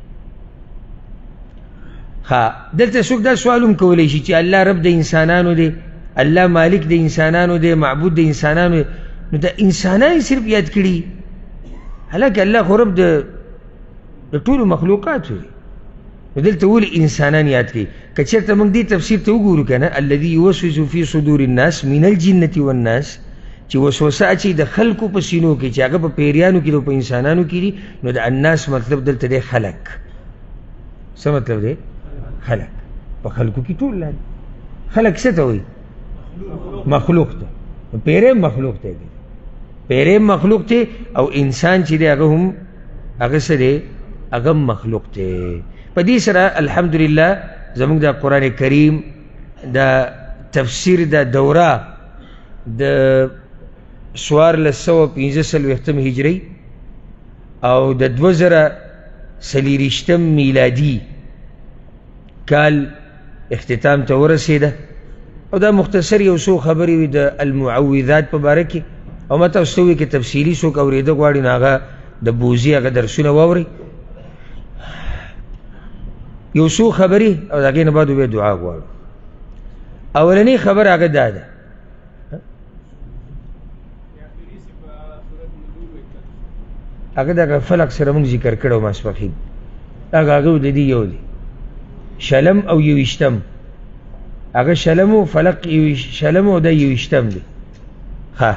ها دلته څوک دا سوال هم کولی شي چې الله رب د انسانانو دی الله مالک د انسانانو دی معبود د انسانانو دی نو د انسانان صرف یاد کړي حالانکه الله خو رب د ټولو مخلوقاتو دی نو دلته ولې انسانان یاد کړي که چېرته موږ دې تفسیر ته وګورو که نه الذي يوسوس في صدور الناس من الجنة والناس چې وسوسه اچي د خلکو په سینو کې چې هغه په پیریانو کې او په انسانانو کې دي نو د الناس مطلب دلته دی خلق څه مطلب دی خلق په خلقو کې ټول لاندې خلق څه ته وایي مخلوق ته پیری مخلوق ته دی پیری مخلوق ته او انسان چې دی هغه هم هغه څه دی هغه مخلوق ته په دې سره الحمدلله زموږ د قرآن کریم د تفسیر د دوره د څوارلس سوه پنځه څلوېښتم هجري او د دوه زره څلېرویشتم میلادي کال اختتام ته ورسېده او دا مختصر یو څو خبرې وي د المعوذات په باره کې او ما تاسو ته ووایي که تفصیلي څوک اورېده غواړي نو هغه د بوزي هغه درسونه واورئ یو څو خبرې او د هغې نه بعد بیا دعا غواړو اولنۍ خبره هغه دا ده هغه دغه فلق سره موږ ذکر کړی و ماسپښین هغه هغه د دې یو دی شلم او یویشتم هغه شلمو فلق شلمو دا یوشتم دی. ها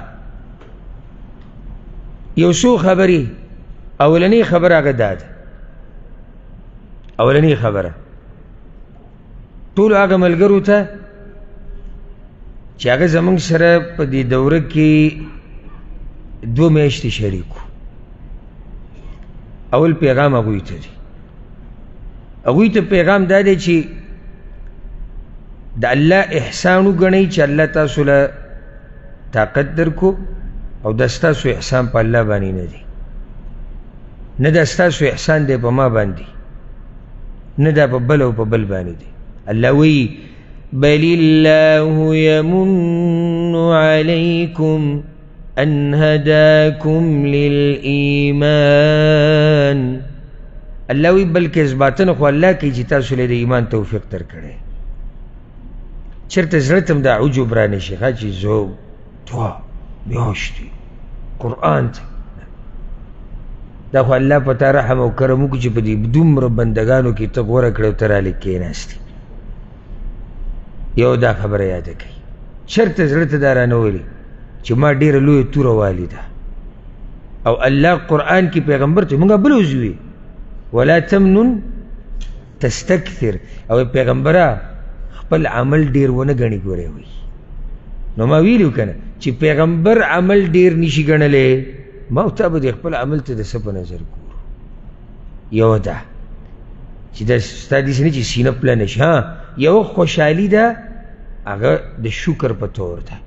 یو څو خبرې. اولنی خبر هغه دا ده، اولنی خبره ټول هغه ملګرو ته چې هغه زمونږ سره په دې دوره کې دوه میاشتې شریکو. اول پیغام هغوی ته دی. هغوی ته پیغام دا دی چې د الله احسان وګڼئ چې الله تاسو له طاقت درکو، او دا ستاسو احسان په الله باندې نه دی، نه دا ستاسو احسان دی په ما باندې، نه دا په بل او په بل باندې دی. الله وی بل الله يمن عليكم أن هداكم للإيمان. الله وی بلکې اثباتن خو الله کوي چې تاسو له ایمان توفیق درکړي. چرته زړه تم دا عجب را نشي ښه چې زه دوه میاشتې قرآن ته دا خو الله په تا رحم او کرم وکړي چې په دې دومره بندګانو کې ته غوره کړې او ته رالې کېناستې. یو دا خبره یاده کړئ، چرته زړه ته دا رانه ولي چې ما ډېره لویه توره والي ده، او الله قرآن کې پیغمبر ته مونږ بل وزوي ولا تمنن تستکثر، او پیغمبره خپل عمل ډېر ونه ګڼي. ګورې وي نو ما ویلو که نه چې پیغمبر عمل ډېر نشي ګڼلی، ما او تا به د خپل عمل ته د څه په نظر ګورو. یو ده چې دا ستا داسې نه چې سینه پله نه شي. ها یوه خوشحالي ده هغه د شکر په طور ده.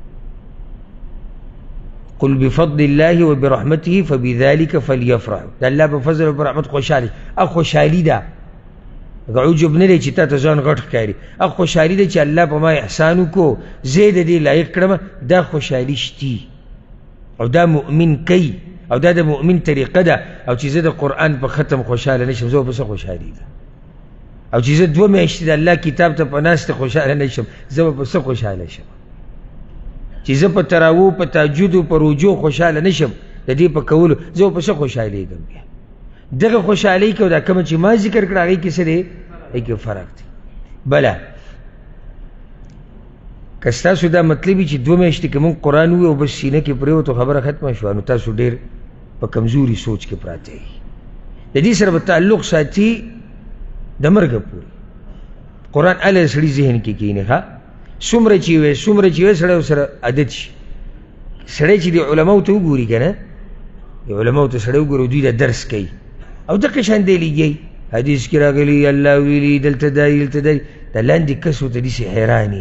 قل بفضل الله وبرحمته فبذلك فليفرحوا. د الله په فضل او په رحمت خوشحالي، هغه خوشحالي ده. هغه عجب نه دی چې تا ته ځان غټ ښکاري، هغه خوشحالي ده چې الله په ما احسان وکړو، زه یې د دې لایق کړم. دا خوشحالي شتي او دا مؤمن کوي، او دا د مؤمن طریقه ده. او چې زه د قرآن په ختم خوشحاله نشم، زه به څه خوشحالي ده. او چې زه دوه میاشتې د الله کتاب ته په ناسته خوشحاله نشم، زه به په څه خوشحاله شم. چې زه په تراوو په تهجدو په روجو خوشحاله نشم د دې په کولو، زه به په څه خوشحالېږم. بیا دغه خوشحالۍ کې او دا کومه چې ما ذکر کړه هغې کې څه دی؟ هغې کې فرق دی. بله که ستاسو دا مطلب وي چې دوه میاشتې کې مونږ قرآن ووایو او بس سینه کې پرېوتو خبره ختمه شوه، نو تاسو ډېر په کمزوري سوچ کې پراته یي. د دې سره به تعلق ساتي د مرګه پورې. قرآن هله سړي ذهن کې کښېني. ښه څومره چې وی څومره چې وی سړی سره عادت شي. سړی چې د علماو ته وګوري که نه، د علماو ته سړی وګوري دوی دا درس کوي او دقه شان دی لیږي. حدیث کې راغلي الله ویلي دلته دا دلته دا د لاندې کسو ته داسې حیراني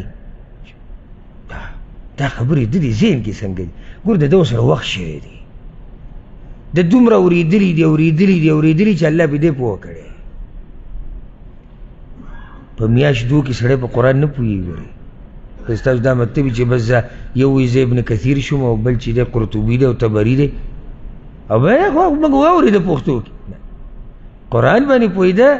دا خبرې د دې ذهن کې څنګه دي. ګور د ده سره وخت شوی دی، د دومره اورېدلي دي اورېدلي دي اورېدلي چې الله په دې پوه کړی. په میاشت دوه کې سړی په قرآن نه پوهېږي. ستاسو دا مطلب چې بس یو وایي زه ابن کثیر شوم او بل چې دی قرطبي دی او طبري دی، او بیا خو موږ واورېده پښتو کې قرآن باندې پوهېده.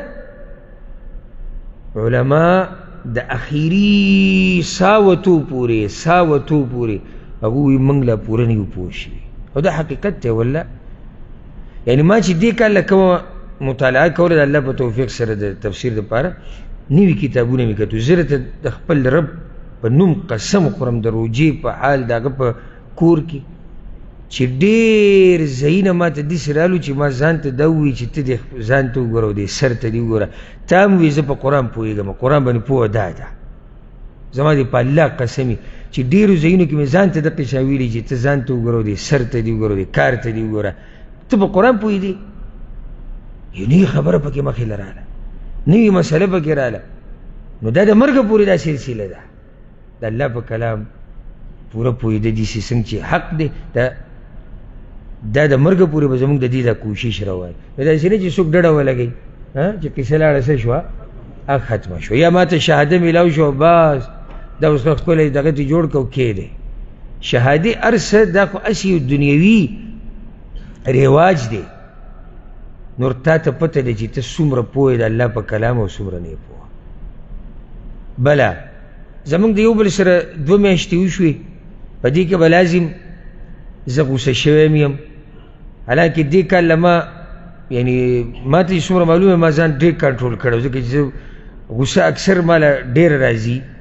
علما د اخیري ساوتو پورې ساوتو پورې هغه وایي موږ لا پوره نه یو پوه شوي، او دا حقیقت دی. والله یعنې ما چې دې کال له کومه مطالعه کوله د الله په توفیق سره د تفسیر دپاره نوي کتابونه مې کتو. زه راته د خپل رب په نوم قسم خورم د روجې په حال د هغه په کور کې چې ډېر ځایونه ما ته داسې رالو چې ما ځان ته دا ووایي چې ته دې ځان ته وګوره او دې سر ته دې وګوره. تا هم وایي زه په قرآن پوهېږم، قرآن باندې پوهه دا ده. زما دې په الله قسمي چې ډېرو ځایونو کې مې ځان ته دقې شی ویلي چې ته ځان ته وګوره او دې سر ته دې وګوره او دې کار ته دې وګوره. ته په قرآن پوهېدې، یو نوې خبره پکې مخې له راله، نوې مسله پکې راله. نو دا د مرګه پورې دا سلسله ده د الله په کلام پوره پوهېده داسې څنګه چې حق دی. دا دا د مرګه پورې به زموږ د دې دا کوشش روان. نو داسې نه چې څوک ډډه ولګوي چې کیسه لاړه څه شوه هغه ختمه شوه، یا ما ته شهاده میلاو شو بس دا اوس ښکلی دغه دې جوړ کړه او کېدی. شهادې هر څه دا خو هسې یو دنیوي رواج دی. نور تا ته پته دی چې ته څومره پوه یې د الله په کلام او څومره نه یې پوه. بله زمونږ د یو بل سره دوه میاشتې وشوې، په دې کې به لازم زه غوسه شوی یم. حالانکه دې کال له ما یعنې ما ته چې څومره معلومه ما ځان ډېر کنټرول کړی، ځکه چې زه غوسه اکثر ماله ډېره راځي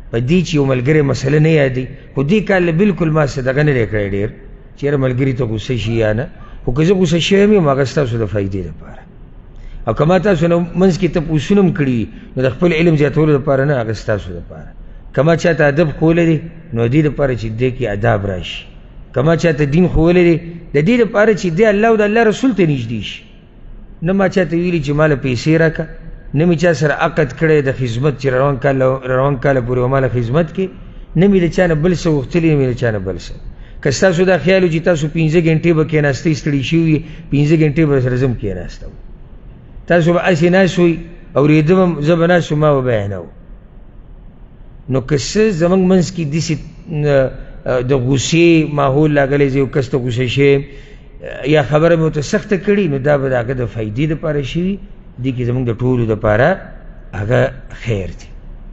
په دې چې یو ملګری مسله نه یادي، خو دې کال بالکل ما څه دغه نه دی کړی ډېر چې یاره ملګري ته غوسه شي یا نه، خو که زه غوسه شوی یم یم هغه ستاسو د فایدې لپاره. او که ما تاسو نه منځ کې تپوسونه هم کړي نو د خپل علم زیاتولو لپاره نه، هغه ستاسو لپاره. که ما چاته ادب ښوولی دی نو دې لپاره چې دې کې اداب راشي، که ما چاته دین ښوولی دی د دې لپاره چې دې الله او د الله رسول ته نږدې شي. نه ما چاته ویلي چې ماله پیسې راکړه، نه مې چا سره عقد کړی د خدمت چې روان کال روان کاله پورې به ماله خدمت کې، نه مې د چا نه بل څه غوښتلي، نه مې د چا نه بل څه. که ستاسو دا خیال و چې تاسو پنځه ګنټې به کېناستئ ستړي شوي یې، پنځه ګنټې به سره زه هم کېناستم، تاسو به هسې ناست وئ اورېدم هم، زه به ناست وم ما به بیانوم. نو که څه زموږ منځ کې داسې د غوسې ماحول راغلی زه یو کس ته غوسه شوی یا خبره مې ورته سخته کړي، نو دا به د هغه د فایدې دپاره شوي، دې کې زموږ د ټولو دپاره هغه خیر دی.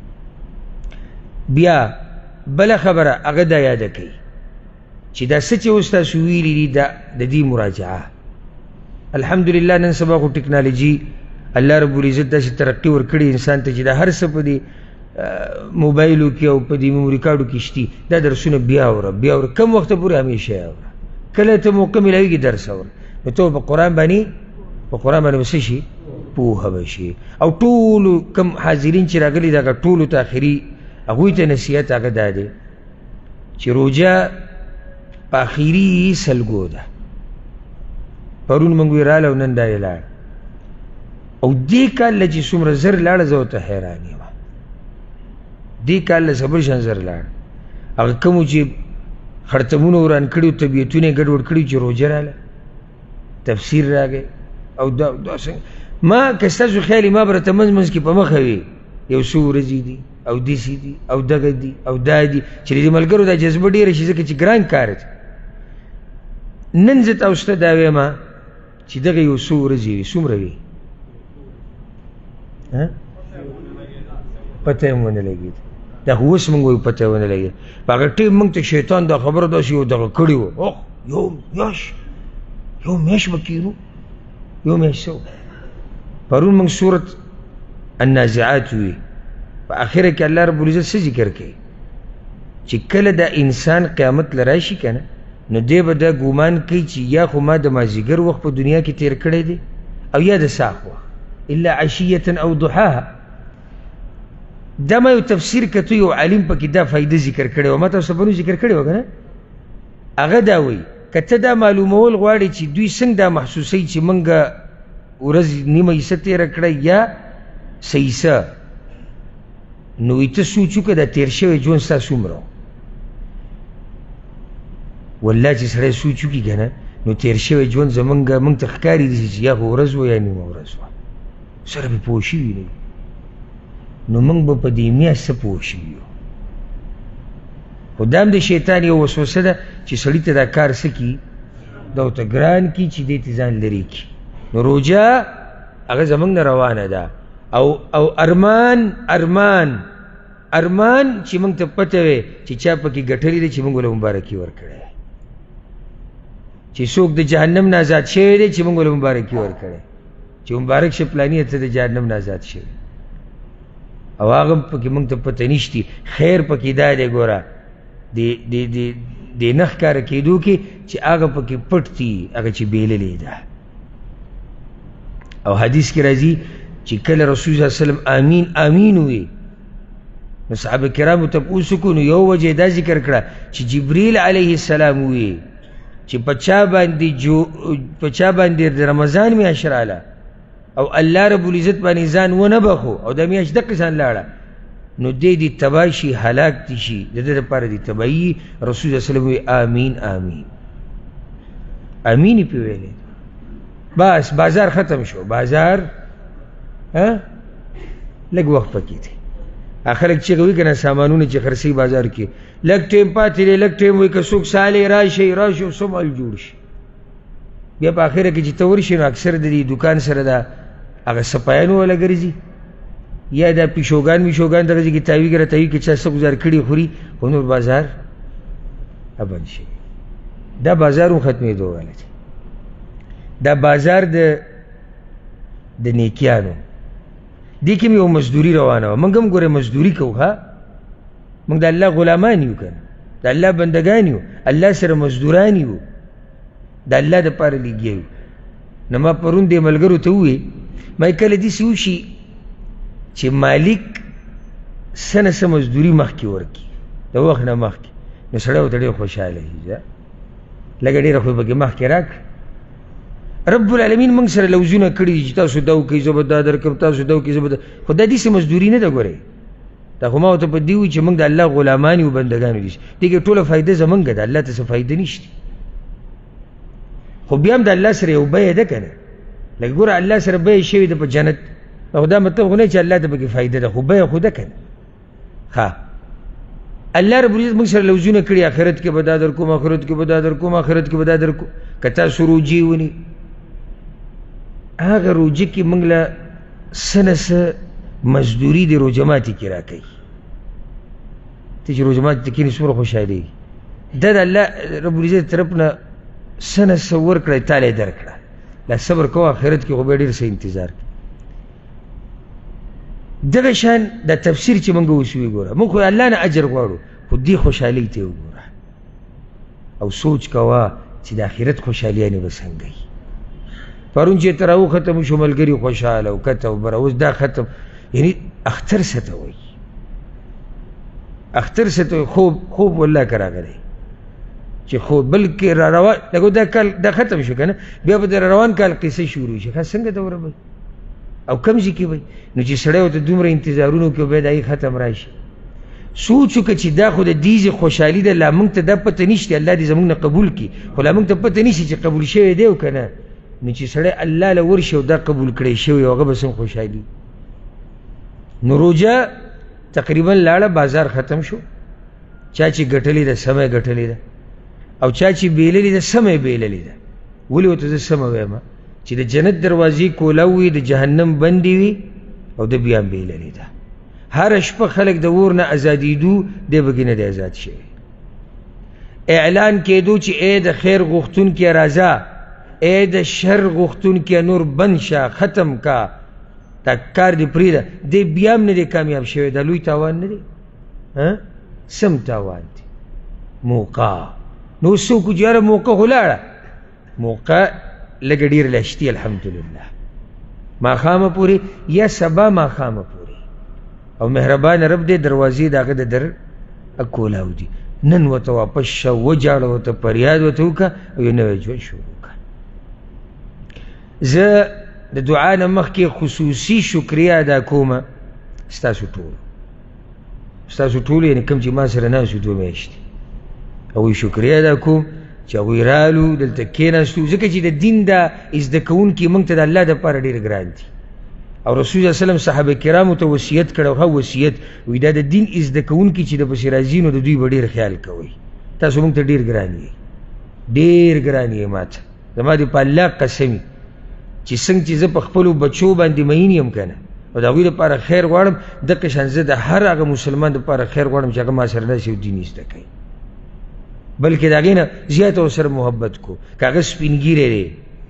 بیا بله خبره هغه دا یاده کوي چې دا څه چې اوس تاسو ویلي دي دا د دې مراجعه. الحمدلله نن سبا خو ټکنالوجي الله رب العزت داسې ترقي ورکړي انسان ته چې دا هر څه په دې موبایلو کې او په دې میموري کارډو کې شتي، دا درسونه بیا اوره بیا اوره، کم وخته پورې همیشه یې اوره، کله ته موقع میلاویږي درس اوره، نو ته په قرآن باندې په قرآن باندې به څه شي پوهه به شي. او ټولو کم حاضرین چې راغلي دغه ټولو ته اخري هغوی ته نصیحت هغه دا دی چې روژه په اخري سلګو ده. پرون موږ وی راله او نن دا یې لاړ، او دې کال چې څومره زر لاړه زه ورته حیران یم. دې کال له صبر شان زر لاړ، هغه کومو چې خړتمونه وران کړي او طبیعتونه یې ګډوډ کړي چې روژه راله تفسیر راغی او دا دا څنګه ما که ستاسو خیال ما به راته منځ منځ کې په مخه وي یو څو ورځې دي او داسې دي او دغه دي او دا دي چې د دې ملګرو دا جذبه ډېره شي ځکه چې ګران کار دی. نن زه تاسو ته دا وایم چې دغه یو څو ورځې وي څومره وي پته یې ونه لګېد، دا خو اوس موږ وایو پته یې ونه لګېد. په هغه ټیم موږ ته شیطان دا خبره داسې یو دغه کړې وه، اوه یو میاشت یو میاشت به کېنو یو میاشت څه. پرون موږ صورت النازعات وي، په اخره کې الله رب العزت څه ذکر کوي چې کله دا انسان قیامت له راشي که نه، نو دی به دا ګومان کوي چې یا خو ما د مازدیګر وخت په دنیا کې تېر کړی دی او یا د ساق وخت الا عشیة او ضحاها. دا ما یو تفسیر کتو یو عالم پکې دا فایده ذکر کړی و، ما تاسو ته ذکر کړی و که نه. هغه دا وایي که ته دا معلومول غواړې چې دوی څنګه دا محسوسوي چې موږ ورځ نیمه حصه تېره کړه یا صحیح څه، نو وایي ته سوچ وکړه دا تېر شوی ژوند ستا څومره و. والله چې سړی سوچ وکړي که نه نو تېر شوی ژوند زمونږ موږ ته ښکاري داسې چې یا خو ورځ و یا نیمه ورځ وه، سره پرې پوه شوي نه نو موږ به په دې میاشت څه پوه شوي یو. خو دا هم د شیطان یو وسوسه ده چې سړي ته دا کار څه کړي، دا ورته ګران کړي چې دې ته ځان لرې کړي. نو روژه هغه زموږ نه روانه ده او او ارمان ارمان ارمان چې موږ ته پته وي چې چا پکې ګټلې دی چې موږ له مبارکي ورکړی، چې څوک د جهنم نه آزاد شوی دی چې موږ له مبارکي ورکړی، چې مبارک شه پلاني ته د جهنم نه آزاد شوی، او هغه پکې موږ ته پته نشتی. خیر پکې دا دی ګوره د نه ښکاره کېدو کې چې هغه پکې پټ دي، هغه چې بیللې ده. او حدیث کې راځي چې کله رسول صلی الله علیه وسلم امین امین وي نو صحابه کرامو تپوس وکړو، نو یو وجه دا ذکر کړه چې جبریل علیه السلام وي چې په چا باندې جو په چا باندې د رمضان میاشت راله او الله رب العزت باندې ځان ونه بخو او د میاشت دقې ځان لاړه، نو دې دې تباه شي هلاک دي شي، د دې لپاره دې تباهي. رسول صلی الله علیه وسلم وي آمین آمین آمین یې پې ویلې. بس بازار ختم شو، بازار لږ وخت پکې دی. خلک چې کوي که نه سامانونه چې خرڅوي بازار کې لږ ټیم پاتې دی، لږ ټیم وایي که څوک سالې راشي راشي څه مال جوړ شي. بیا په اخره کې چې ته ورشي نو اکثر د دې دوکان سره دا هغه سپایانو والا ګرځي یا دا پیشوګان میشوګان دغه ځای کې تاویږي راتاوي کې چا څه ګزار کړي خوري، خو نور بازار بند شي. دا بازار هم ختمېدو والا دی، دا بازار د د نیکیانو. دې کې مې یو مزدوري روانه وه، موږ هم ګوره مزدوري کوو ښه، موږ د الله غلامان یو کنه، د الله بندگان یو، الله سره مزدوران یو، د الله دپاره لګیا یو. نو ما پرون دې ملګرو ته ووې ما کله داسې وشي چې مالک څه نه څه مزدوري مخکې ورکړي د وخت نه مخکې، نو سړی ورته ډېر خوشحاله شي، لږه ډېره خو پکې مخکې راکړه. رب العالمین موږ سره لوزونه کړي دي چې تاسو دا وکئ زه به دا درکړم، تاسو دا وکئ زه به دا، خو دا داسې مزدوري نه ده. ګورئ دا خو ما ورته په دې ووایي چې موږ د الله غلامان یو، بندګان یو، دې کې ټوله فایده زموږ ده، الله ته څه فایده نشته. خو بیا هم د الله سره یو بیه ده که نه، لکه ګوره الله سره بیه شوې ده په جنت، خو دا مطلب خو نه چې الله ته پکې فایده ده، خو بیه خو ده که نه. ښه الله رب العزت موږ سره لوزونه کړي آخرت کې به دا در کوم، آخرت کې به دا در کوم، آخرت کې به دا در کوم. که تاسو روجې ونی هغه روجه کې موږ له څه نه څه مزدوري د روژه ماتي کې را کوي. ته چې روژه ماتي ته کښېنې څومره خوشحالېږي. دا د الله رب العزت طرف نه څه نه څه ورکړی تاله یې درکړه. لا صبر کوه آخرت کې خو به ډېر څه انتظار کوي. دغه شان دا تفسیر چې موږ اوس وګوره، موږ خو الله نه اجر غواړو، خو دې خوشحالۍ ته وګوره او سوچ کوه چې د آخرت خوشحالیانې به څنګه وي. پرون چې تراو ختم شو ملګري خوشحاله او کته او بره، اوس دا ختم. یعنی اختر څه ته وایي؟ اختر څه ته وایي؟ خوب خوب والله که راغلی چې خوب، بلکې را روان لکه دا کال دا ختم شو که نه، بیا به د را روان کال قصه شروع شي. ښه څنګه دوره به او کوم ځای کې به نو چې سړی ورته دومره انتظارونه وکړي بیا د هغې ختم را شي. سوچ وکړه چې دا خو د دیزې خوشحالي ده، لا موږ ته دا پته نشته، الله دې زموږ نه قبول کړي، خو لا موږ ته پته نشي چې قبول شوی دی او که نه. نو چې سړی الله له ورشي او دا قبول کړی شوی هغه به څنګه خوشحالي. نو روژه تقریبا لاړه، بازار ختم شو، چا چې ګټلې ده سمه یې ګټلې ده، او چا چې بیللې ده سمه یې بیللې ده. ولې ورته زه سمه وایم چې د جنت دروازې کولاو وي، د جهنم بندې وي، او د بیا هم بیللې ده. هره شپه خلک د اور نه ازادېدو، دی بګې نه دی ازاد شوی. اعلان کېدو چې ای د خیر غوښتونکي راځه، ای د شر غوښتونکي نور بند شه، ختم کا، دا کار دې پرېږده، دی بیا هم نه دی کامیاب شوی. دا لوی تاوان نه دی؟ سم تاوان دی. موقع نو څوک چې یاره موقع خو لاړه، موقع لږه ډېر لشتي الحمدلله، ماښامه پورې یا سبا ماښامه پورې، او مهربان رب دې دروازې د هغه د در کولاو دي. نن ورته واپس شه، وجاړه ورته، فریاد ورته وکړه، او یو نوی ژوند شروع وکړه. زه د دعا نه مخکې خصوصي شکریه ادا کومه ستاسو ټولو، ستاسو ټولو یعنې کوم چې ما سره ناست دوه میاشتې، هغوی شکریه ادا کوم چې هغوی رالو دلته کېناستو، ځکه چې د دین دا زده کوونکي موږ ته د الله دپاره ډېر ګران دي. او رسول صلی الله علیه وسلم صحابه کرامو ته وصیت کړی، ښه وصیت وایي دا د دین زده کوونکي چې د پسې راځي نو د دوی به ډېر خیال کوئ. تاسو موږ ته ډېر ګران یې، ډېر ګران یې ما ته. زما دې په الله قسم چې څنګه چې زه په خپلو بچو باندې مین یم که نه، او د هغوی دپاره خیر غواړم، دقه شان زه د هر هغه مسلمان دپاره خیر غواړم چې هغه ما سره داسې یو دین زده کوي، بلکې د هغې نه زیات ورسره محبت کو. که هغه سپین ږیری دی،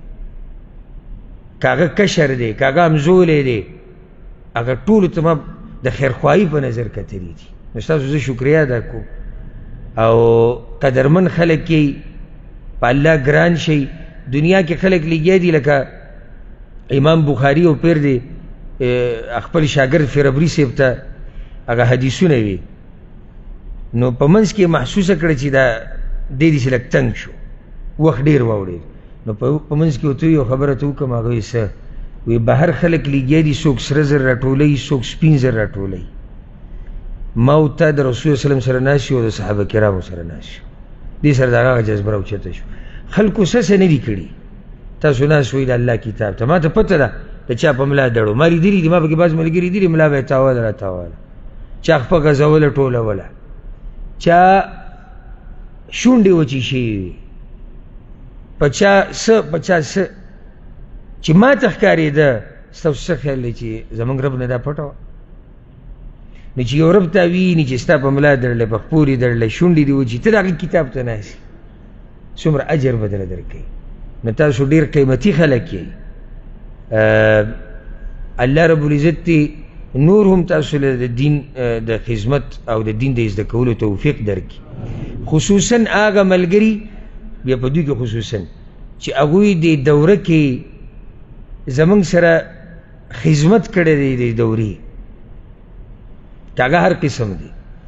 که هغه کشر دی، که هغه همزولی دی، هغه ټولو ته ما د خیرخواهي په نظر کتلي دي. نو ستاسو زه شکریه ادا کوم، او قدرمن خلک یې، په الله ګران شئ. دنیا کې خلک لګیا دي، لکه امام بخاري او پیر دی خپل شاګرد فربري صاحب ته هغه حدیثونه وي، نو په منځ کې محسوسه کړه چې دا دی داسې لږ تنګ شو، وخت ډېر واوړېد، نو په منځ کې ورته یو خبره ته وکړم، هغه وایي څه وایي بهر خلک لګیا دي، څوک سره زر راټولوي، څوک سپین زر راټولوي، ما او تا د رسول صلی الله علیه وسلم سره ناست یو، د صحابه کرامو سره ناست یو، دې سره د هغه جذبه راوچته شو. خلکو څه څه نه دي کړي، تاسو ناست وئ د الله کتاب ته. ما ته پته ده د چا په ملا دړو، ما لیدلي دي، ما پکې بعض ملګري دي ملا به یې تاوله را تاوله، چا خپه غځوله ټولوله، چا شونډې وچې شوي وي، په چا څه په چا څه، چې ما ته ښکارېده. ستاسو څه خیال دی چې زموږ رب نه دا پټه وه؟ نو چې یو رب ته ویني چې ستا په ملا دړلی، په خپورې دړلی، شونډې دې وچې، ته د هغې کتاب ته ناست، څومره اجر به درله درکوي. نو تاسو ډېر قیمتي خلک یئ. الله رب العزت دې نور هم تاسو له د دین د خدمت او د دین د زده کولو توفیق درکړي. خصوصا هغه ملګري بیا په دوی کې خصوصا چې هغوی د دوره کې زمونږ سره خدمت کړی دی د دورې، کاغه هر قسم دی،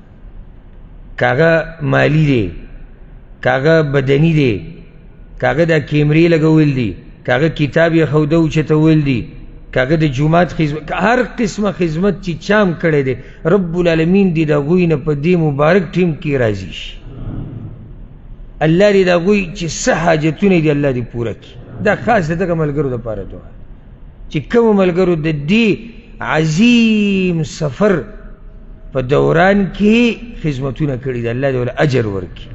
کاغه مالی دی، کاغه بدنی دی، کاغه د کیمرې لګول دی، کاغه کتاب یې خوده او چتول دی، کاغه د جومات خدمت، هر قسمه خدمت چې چام کړی دی رب العالمین دې د هغوی نه په دې مبارک ټیم کې راضي شي. الله دې د هغوی چې څه حاجتونه دي الله دې پوره کړي. دا خاص د دغه ملګرو دپاره دعا چې کومو ملګرو د دې عظیم سفر په دوران کې خدمتونه کړي دي، الله دې ول اجر ورکړي.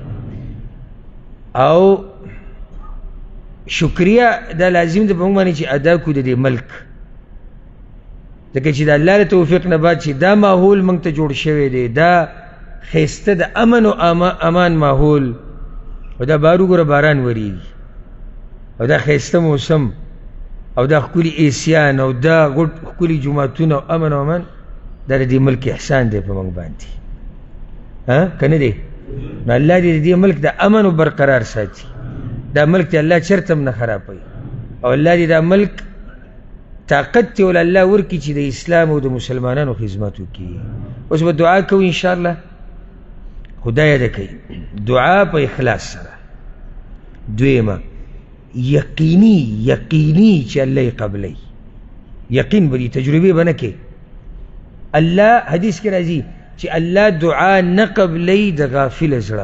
او شکریه دا لازم ده په موږ باندې چې ادا کړو د دې ملک، ځکه چې د الله له توفیق نه بعد چې دا ماحول موږ ته جوړ شوی دی، دا ښایسته د امن او امان ماحول، او دا بار وګوره باران وریږي، او دا ښایسته موسم، او دا ښکلي ایسیان، او دا غټ ښکلي جوماتونه او امن او امان، دا د دې ملک احسان دی په موږ باندې، ها که نه دی؟ نو الله دې د دې ملک د امن او برقرار ساتي. دا ملک ته الله چرته هم نه خرابوي، او الله دې دا ملک طاقت ته ول الله ورکړي چې د اسلام او د مسلمانانو خدمت وکړي. اوس به دعا کوو انشاءالله. خدای یاد کوي دعا په اخلاص سره. دویمه یقیني یقیني چې الله یې قبلوي، یقین به دې تجربې به نه کوي. الله حدیث کې راځي چې الله دعا نه قبلوي د غافل زړه،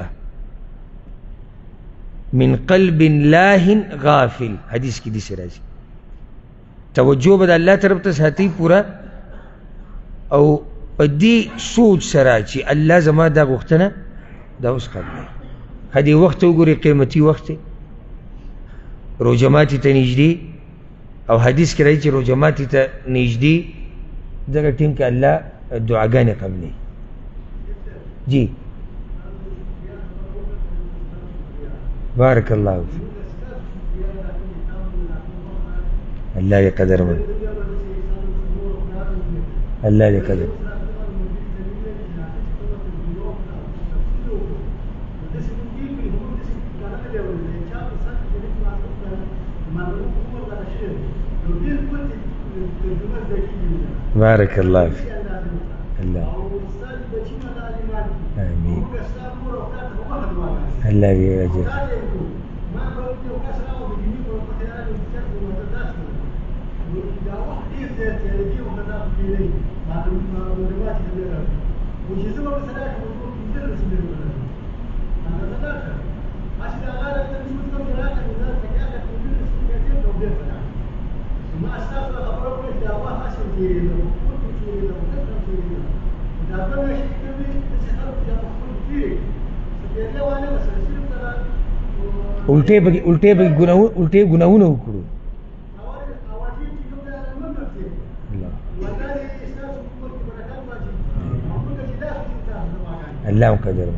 من قلب لاهن غافل، حدیث کې داسې راځي. توجه به د الله طرف ته ساتي پوره، او په دې سوچ سره چې الله زما دا غوښتنه دا اوس قبلوي. ښه دې وخت وګورئ، قیمتي وخت دی، روژه ماتي ته نږدې، او حدیث کې راځي چې روژه ماتي ته نږدې دغه ټیم کې الله دعاګانې قبلوي. جی بارک الله فیک. الله دې قدر من، الله دې قدر. بارك الله فيك. الله آمين. الله يجزاك. الټه به الټه به ګناو الټه ګناونه وکړو. الله قدر.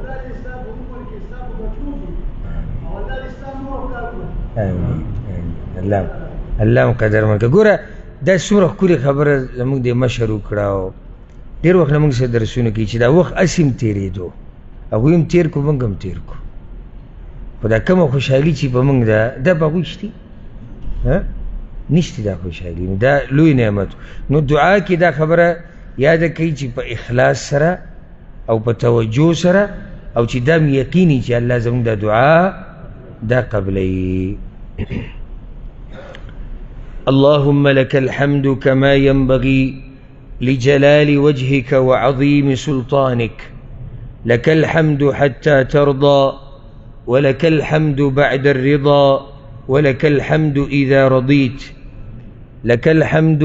امين الله الله قدر من ګوره دا څومره ښکلې خبره زموږ د مشر وکړه. ډېر وخت موږ سره درسونه کوي چې دا وخت اسیم تېرېدو، هغوی هم تېر کړو موږ هم تېر کړو، خو دا کومه خوشحالي چې په موږ ده دا په هغوی شته نشته. دا خوشحالي دا لوی نعمت. نو دعا کې دا خبره یاده کوي چې په اخلاص سره او په توجه سره، او چې دا یقیني چې الله زموږ دا دعا دا قبلوي. اللهم لك الحمد كما ينبغي لجلال وجهك وعظيم سلطانك، لك الحمد حتى ترضى، ولك الحمد بعد الرضا، ولك الحمد إذا رضيت، لك الحمد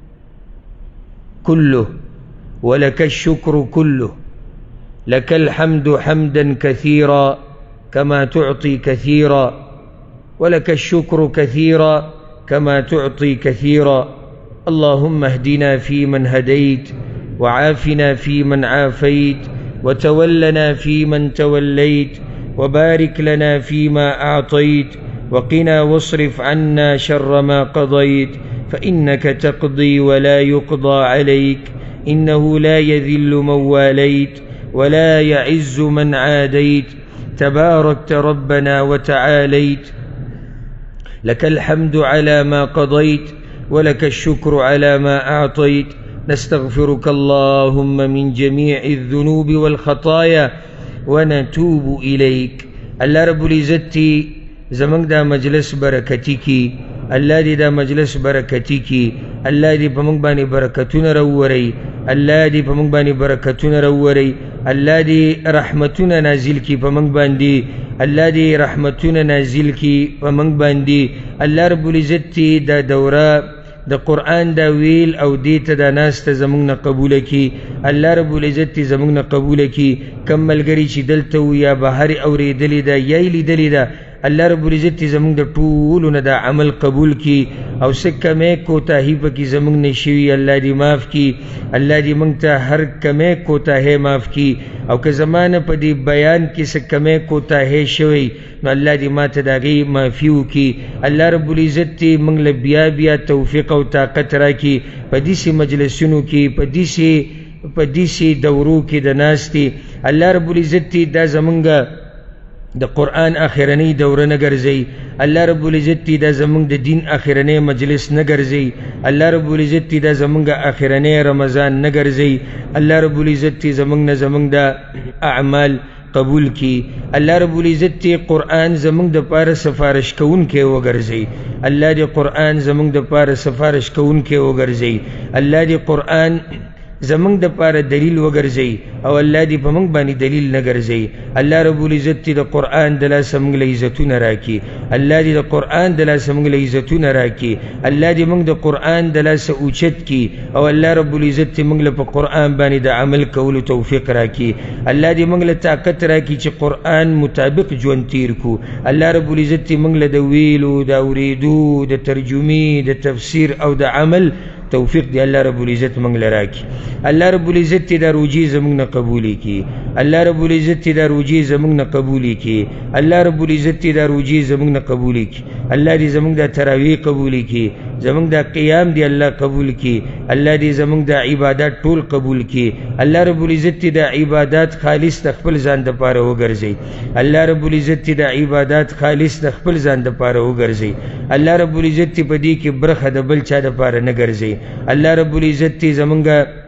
كله ولك الشكر كله، لك الحمد حمدا كثيرا كما تعطي كثيرا، ولك الشكر كثيرا كما تعطي كثيرا. اللهم اهدنا فيمن هديت، وعافنا فيمن عافيت، وتولنا فيمن توليت، وبارك لنا فيما أعطيت، وقنا واصرف عنا شر ما قضيت، فإنك تقضي ولا يقضى عليك، إنه لا يذل من واليت ولا يعز من عاديت تباركت ربنا وتعاليت لك الحمد على ما قضيت ولك الشكر على ما أعطيت نستغفرك اللهم من جميع الذنوب والخطايا ونتوب إليك. الله رب العزة زمن دا مجلس برکتی الله دې دا مجلس برکتی کی، الله دې په موږ باندې برکتونه راووري، الله دې په موږ باندې برکتونه راووري، الله دې رحمتونه نازل کی په موږ باندې، الله دې رحمتونه نازل کی په موږ باندې. الله رب العزت دا دوره د قرآن دا ویل او دې ته دا ناسته زموږ نه قبوله کی، الله رب العزت زموږ نه قبوله کی. کم ملګري چې دلته و یا بهر اورېدلې ده یا یې لیدلې ده، الله رب العزت زموږ د ټولو نه دا عمل قبول کی او څه کمې کوتاهي پکې زموږ نه شوي الله دې معاف کی، الله دې موږ ته هر کمې کوتاهي معاف کی، او که زمانه په دې بیان کې څه کمې کوتاهي شوی نو الله دې ماته د هغې معافي وکړي. الله رب العزت موږ له بیا بیا توفیق او طاقت راکړي په داسې مجلسونو کې، په داسې په داسې دورو کې د ناستې. الله رب العزت دا زمونږ د قرآن آخرنی دوره نه ګرځي، الله رب العزت دا زمونږ د دین آخرنی مجلس نه ګرځي، الله رب العزت دا زمونږ آخرنی رمضان نه ګرځي، الله رب العزت زمونږ نه زمونږ د اعمال قبول کی. الله رب العزت قرآن زمونږ د پاره سفارش کوونکی وګرځي، الله دې قرآن زمونږ د پاره سفارش کوونکی وګرځي، الله دې قرآن زمونږ د پاره دلیل وګرځي او الله دې په موږ باندې دلیل نه ګرځي. الله رب العزت د قرآن د لاسه موږ له عزتونه راکړي، الله دې د قرآن د لاسه موږ له عزتونه راکړي، الله دې موږ د قرآن د لاسه اوچت کړي او الله رب العزت موږ له په قرآن باندې د عمل کولو توفیق راکړي، الله دې موږ له طاقت راکړي چې قرآن مطابق ژوند تیر کو، الله رب العزت موږ له د ویلو، د اورېدو، د ترجمې، د تفسیر او د عمل توفیق دی الله رب العزت موږ له راکړي. الله رب العزت دا روجي زموږ نه قبولې کړي، الله رب العزت دا روجي زموږ نه قبولې کړي، الله رب العزت دا روجي زموږ نه قبولې کړي، الله دې زموږ دا تراویح قبولې کړي، زموږ دا قیام دی الله قبول کړي، الله دې زموږ دا عبادت ټول قبول کړي، الله رب العزت دا عبادت خالص د خپل ځان دپاره وګرځي، الله رب العزت دا عبادت خالص د خپل ځان دپاره وګرځي، الله رب العزت په دې کې برخه د بل چا دپاره نه ګرځي، الله رب العزت زمونږ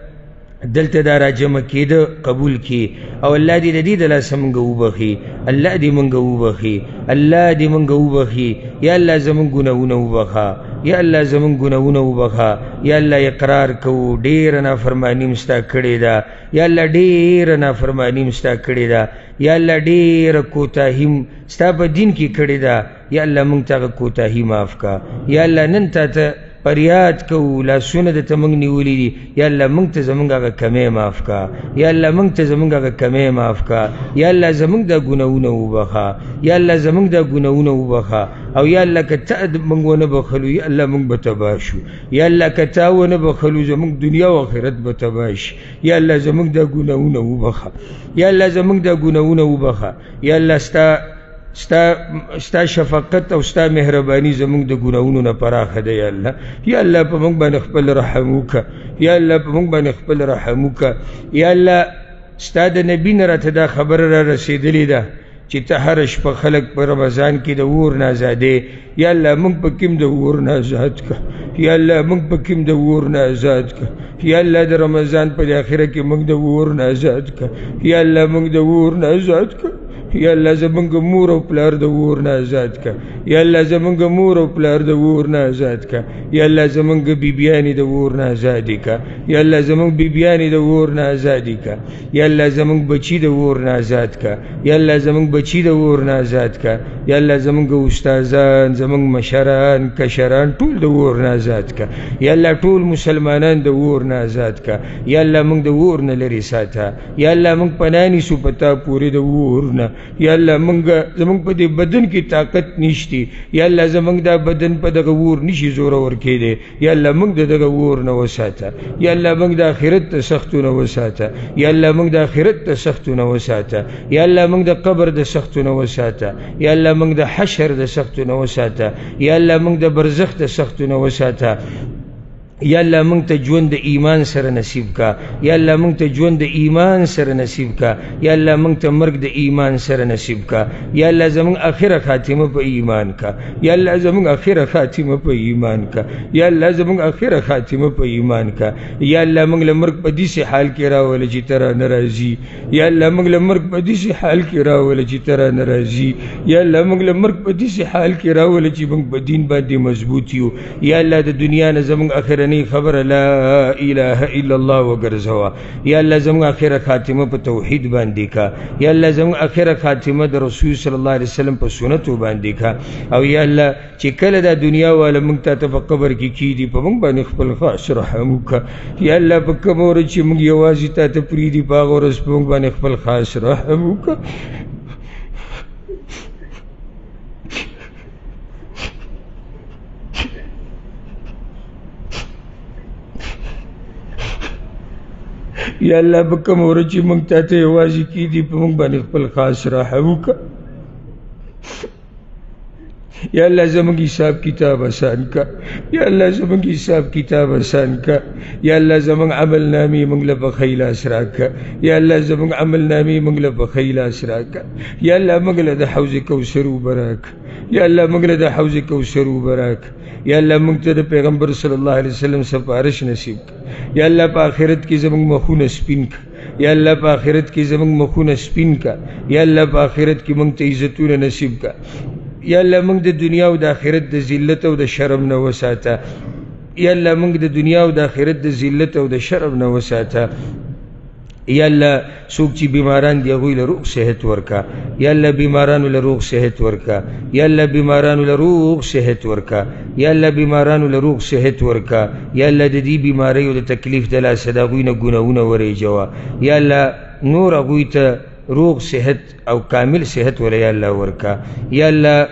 دلته دا راجمع کېده قبول کی او الله دې د دې د لاسه مونږ وبخي، الله دې مونږ وبخي، الله دې مونږ وبخي، یا الله زمونږ ګناهونه وبخه، یا الله زمونږ ګناهونه وبخه، یا الله اقرار کوو ډېره نافرماني مو ستا کړې ده، یا الله ډېره نافرماني مو ستا کړې ده، یا الله ډېره کوتاهي ستا په دین کې کړې ده، یا الله مونږ ته هغه کوتاهي معاف کا، یا الله نن تا ته پریاد کوو لاسونه درته موږ نیولي دي، یا الله موږ ته زموږ هغه کمی معاف کا، یا الله موږ ته زموږ هغه کمی معاف کا، یا الله زموږ دا ګناهونه وبخه، یا الله زموږ دا ګناهونه وبخه، او یا الله که تا موږ ونه بخلو یا الله موږ به تباه شو، یا الله که تا ونه بخلو زموږ دنیا او آخرت به تباه شي، یا الله زموږ دا ګناهونه وبخه، یا الله زموږ دا ګناهونه وبخه، یا الله ستا ستا ستا شفقت او ستا مهرباني زموږ د ګناهونو نه پراخه ده، یا الله یا الله په موږ باندې خپل رحم وکړه، یا الله په موږ باندې خپل رحم وکړه، یا الله ستا د نبي نه راته دا خبره را رسېدلې ده چې ته هره شپه خلک په رمضان کې د اور نه ازادې، یا الله موږ په کې د اور نه ازاد کړه، یا الله موږ په کې د اور نه ازاد کړه، یا الله د رمضان په اخره کې موږ د اور نه ازاد کړه، یا الله موږ د اور نه ازاد کړه، یا الله زمونږ مور او پلار د اور نه آزاد کا، یا الله زمونږ مور او پلار د اور نه آزاد کا، یا الله زمونږ بیبیانې د اور نه آزادې کا، یا الله زمونږ بیبیانې د اور نه آزادې کا، یا الله زمونږ بچي د اور نه آزاد کا، یا الله زمونږ بچي د اور نه آزاد کا، یا الله زمونږ استادان زمونږ مشران کشران ټول د اور نه آزاد کا، یا الله ټول مسلمانان د اور نه آزاد کا، یا الله موږ د اور نه لرې ساته، یا الله موږ پناه نیسو په تا پورې د اور نه، یا الله مونږ زمونږ په دې بدن کې طاقت نشتی، یا الله زمونږ دا بدن په دغه اور نشي زورور کېدی، یا الله مونږ د دغه اور نه وساته، یا الله مونږ د آخرت ته سختونه وساته، یا الله مونږ د آخرت ته سختونه وساته، یا الله مونږ د قبر د سختونه وساته، یا الله مونږ د حشر د سختونه وساته، یا الله مونږ د برزخ د سختونه وساته، یا اللہ منگ تا جوند ایمان سر نصیب کا، یا اللہ منگ تا جوند ایمان سر نصیب کا، یا اللہ منگ تا مرگ دا ایمان سر نصیب کا، یا اللہ زمانگ آخر خاتمہ پا ایمان کا، یا اللہ زمانگ آخر خاتمہ پا ایمان کا، یا اللہ زمانگ آخر خاتمہ پا ایمان کا، یا اللہ منگ لمرگ پا دیس حال کی راولا جی ترہ نرازی، یا اللہ منگ لمرگ پا دیس حال کی راولا جی ترہ نرازی، یا اللہ منگ لمرگ پا دیس حال کی راولا جی منگ پا دین باندی مضبوطیو، یا اللہ دا دنیا نزمانگ آخر خبر لا الہ الا اللہ وگرزوا، یا اللہ زمان آخر خاتمہ پا توحید باندی کا، یا اللہ زمان آخر خاتمہ دا رسول صلی اللہ علیہ وسلم پا سنتو باندی کا، او یا اللہ چکل دا دنیا والا منگتا تا پا قبر کی کی دی پا منگ بانی خپل خاص رحمو کا، یا اللہ پا کمور چی منگ یوازی تا تا پریدی پا غورس پا منگ بانی خپل خاص رحمو کا. یا اللہ بکم ورچی منگتا تے وازی کی دی پا منگ بانی خپل خاص راحمو کا. یا اللہ زمانگ حساب کتاب آسان کا، یا اللہ زمانگ حساب کتاب آسان کا، یا اللہ زمانگ عمل نامی منگ لپا خیل آسرا کا، یا اللہ زمانگ عمل نامی منگ لپا خیل آسرا کا، یا اللہ منگ لدہ حوز کوثرو براک، یا اللہ منگ لدہ حوز کوثرو براک، یا اللہ منگتا دا پیغمبر صلی اللہ علیہ وسلم سپارش نصیب کا، یا اللہ پا آخرت کی زمانگ مخون سپین کا، یا اللہ پا آخرت کی زمانگ مخون سپین کا، یا اللہ پا آخرت کی منگتا عزتون نصیب کا، یا اللہ منگ دا دنیا و دا آخرت دا ذلت و دا شرم نوساتا، یا اللہ منگ دا دنیا و دا آخرت دا ذلت و دا شرم نوساتا، یا اللہ سوک چی بیماران دی اغوی لروغ صحت ورکا، یا اللہ بیمارانو لروغ صحت ورکا، یا اللہ بیمارانو لروغ صحت ورکا، یا اللہ بیمارانو لروغ صحت ورکا، یا اللہ دا دی بیماری و دا تکلیف دلا صدا اغوی نا گناون وری جوا، یا اللہ نور اغوی تا روغ صحت او کامل صحت ولا یا اللہ ورکا، یا اللہ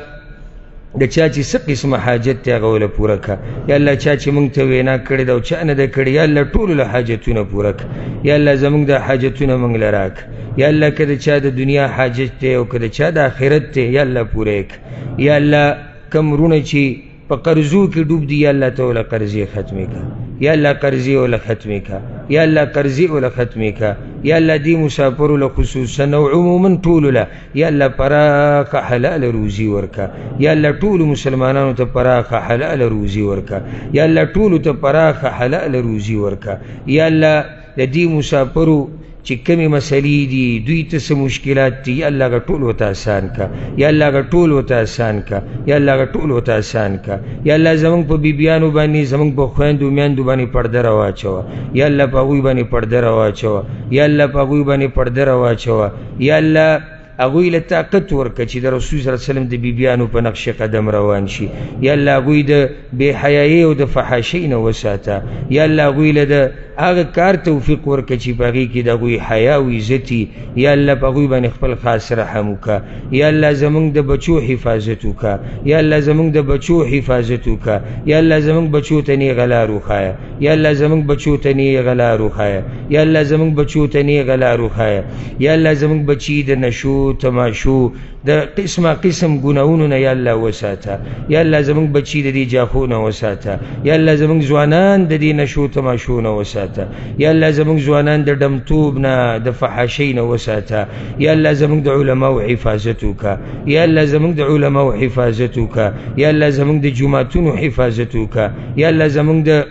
دا چاچی سا قسم حاجت تیاغا ولا پورا کا، یا اللہ چاچی منگ تا وینا کردی دا و چانا دا کردی، یا اللہ طول لحاجتونا پورا کا، یا اللہ زمانگ دا حاجتونا منگ لراک، یا اللہ کدا چا دا دنیا حاجت تے و کدا چا دا آخرت تے یا اللہ پورا ایک، یا اللہ کم رونا چی پا قرضو کی ڈوب دی، یا اللہ تولا قرضی ختمی کا، یا اللہ قرضی اولا ختمی کا، یا اللہ قرضی اولا ختمی کا، یا اللہ دی مسافر اولا خصوصا و عموما طول اولا، یا اللہ پراخ حلال روزی ورکا، یا اللہ طول مسلمانانو تا پراخ حلال روزی ورکا، یا اللہ طول تا پراخ حلال روزی ورکا، یا اللہ دی مسافرو چی کمی مسئلی دی دوی تس مشکلات تی، یا اللہ کا طول و تا آسان کا، یا اللہ کا طول و تا آسان کا، یا اللہ کا طول و تا آسان کا، یا اللہ زمان پا بی بیانو بانی زمان پا خویندو میاندو بانی پردر روا چوا، یا اللہ پا غوی بانی پردر روا چوا، یا اللہ پا غوی بانی پردر روا چوا، یا اللہ اغوی لطاقت ورکا چی در رسول صلی اللہ علیہ وسلم دا بی بیانو پا نقش قدم روان شی، یا اللہ اغوی دا بے حیائی و دا فحاشین وساتا، یا اللہ اغوی لدا آغا کار توفیق ورکا چی پا غی کی دا اغوی حیاء و عزتی، یا اللہ پا اغوی بانی خپل خاص رحمو کا، یا اللہ زمان دا بچو حفاظتو کا، یا اللہ زمان دا بچو حفاظتو کا، یا اللہ زمان بچو تنی غلارو خایا، یا اللہ زمان بچو تنی غلارو خایا، یا اللہ زمان بچو تنی غلارو خایا، یا اللہ زمان بچی دا نشو تماشو دا قسم قسم گناونونا یا اللہ وساتا، یا اللہ زمان بچی دا دی جاخونا وساتا، یا اللہ زمان زوانان دا دی نشو تماشونا وساتا، یا اللہ زمان زوانان دا دمتوبنا دا فحاشینا وساتا، یا اللہ زمان دا علماء و حفاظتو کا، یا اللہ زمان دا علماء و حفاظتو کا، یا اللہ زمان دا جماعتون و حفاظتو کا، یا اللہ زمان دا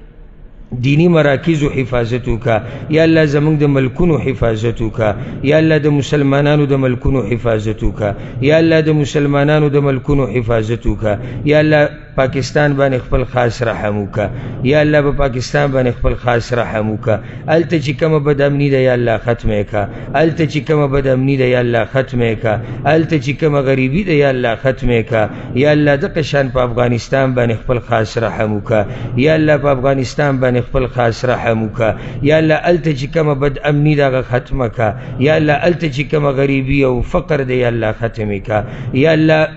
دینی مراکز و حفاظتو کا، یا اللہ زمان دا ملکون و حفاظتو کا، یا اللہ دا مسلمانانو دا ملکون و حفاظتو کا، یا اللہ دا مسلمانانو دا ملکون و حفاظتو کا، یا اللہ پاکستان بان اخفل خاص رحمو کا، یا اللہ با پاکستان بان اخفل خاص رحمو کا، التا چکم بد امنی دا یا اللہ ختمے کا، التا چکم بد امنی دا یا اللہ ختمے کا، التا چکم غریبی دا یا اللہ ختمے کا، یا اللہ دا قشان پا افغانستان بان اخفل خاص رحمو کا، یا اللہ پا افغانستان بان اخفل خاص رحمو کا، یا اللہ التا چکم بد امنی دا ختم کا، یا اللہ التا چکم غریبی و فقر دا یا اللہ ختمے کا، یا اللہ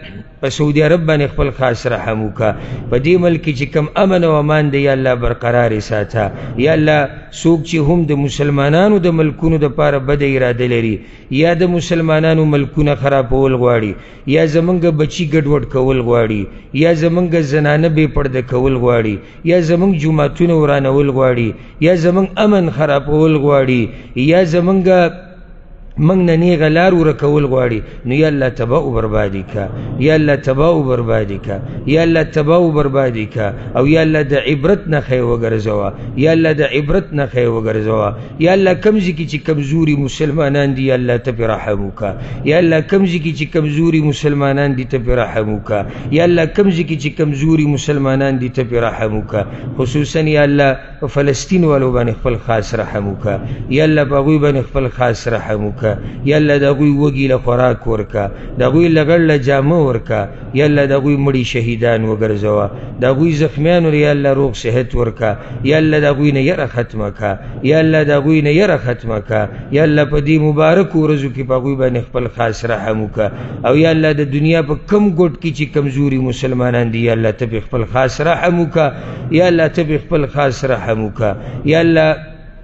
په سعودي عرب باندې خپل خاص رحم وکړه. په دې ملک چې کم امن او امان دی یا الله برقرار ساته. یا الله څوک چې هم د مسلمانانو د ملکونو دپاره بده اراده لري یا د مسلمانانو ملکونه خرابول غواړي یا زمونږ بچي ګډوډ کول غواړي یا زمونږ زنانه بې پرده کول غواړي یا زمونږ جوماتونه ورانول غواړي یا زمونږ امن خرابول غواړي یا زمونږ منگ نه نیغه لار ورکول غواړي نو یا الله تباه و بربادي کا یا الله تباه و بربادي کا یا الله تباه و بربادي کا او یا الله د عبرت نه خی وګرځوه یا الله د عبرت نه خی وګرځوه یا الله کمزې کې چې کمزوري مسلمانان دي یا الله ته پې رحم وکړه یا الله کمزې کې چې کمزوري مسلمانان دي ته پې رحم وکړه یا الله کمزې کې چې کمزوري مسلمانان دي ته پې رحم وکړه خصوصا یا الله په فلسطین والو باندې خپل خاص رحم وکړه یا الله په هغوی باندې خپل خاص رحم وکړه یا الله د هغوی وږي له خوراک ورکه د هغوی لګړ له جامه ورکه یا الله د هغوی مړي شهیدان وګرځوه د هغوی زخمیانو یا الله روغ صحت ورکه یا الله د هغوی نه یره ختمه که یا الله د هغوی نه یره ختمه که یا الله په دې مبارکو ورځو کې په هغوی باندې خپل خاص رحم وکړه او یا الله د دنیا په کم ګوټ کې چې کمزوري مسلمانان دي یا الله ته پې خپل خاص رحم وکړه یا الله ته پې خپل خاص رحم وکړه یا الله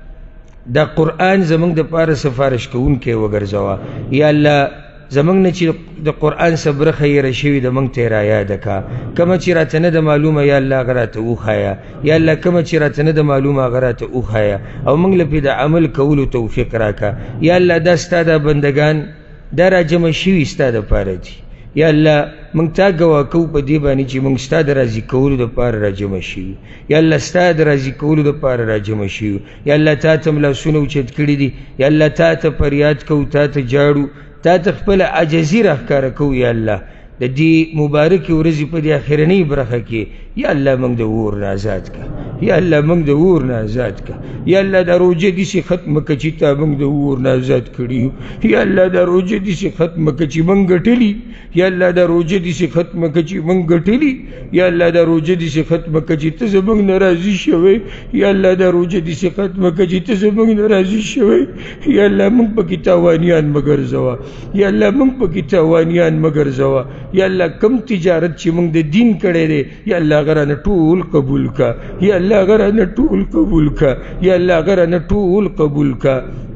دا قرآن زمونږ د پاره سفارش کوونکی وګرځوه یا الله زمونږ نه چې د قرآن څه برخه یېره شوي د موږ ته یې رایاده که کومه چې راته نه ده معلومه یا الله هغه راته وښایه یا الله کومه چې راته نه ده معلومه هغه راته وښایه او موږ له پې د عمل کولو توفیق راکړه یا الله دا ستا دا بندګان دا را جمع شوي ستا دپاره دي یا الله موږ تا ګواه کوو په دې باندې چې موږ ستا د راضي کولو دپاره را جمع شوي یا الله ستا د راضي کولو دپاره را جمع شوي یا الله تا ته م لاسونه اوچت کړي دي یا الله تا ته فریاد کوو تا ته جاړو تا ته خپله عجزي راښکاره کوو یا الله د دې مبارکې ورځې په دې اخرنۍ برخه کې یا الله موږ د اور نه آزاد که یا الله موږ د اور نه آزاد که یا الله دا روژه داسې ختمه که چې تا موږ د اور نه آزاد کړي یو یا الله دا روژه داسې ختمه که چې موږ ګټلي یا الله دا روژه داسې ختمه که چې موږ ګټلي یا الله دا روژه داسې ختمه که چې ته زموږ نه راضي شوی یا الله دا روژه داسې ختمه که چې ته زموږ نه راضي شوی یا الله موږ پکې تاوانیان مه ګرځوه یا الله موږ پکې تاوانیان مه ګرځوه یا الله کم تجارت چې موږ د دین کړی دی یا الله هغه رانه ټول قبول کا یا الله هغه رانه ټول قبول کا یا الله هغه رانه ټول قبول کا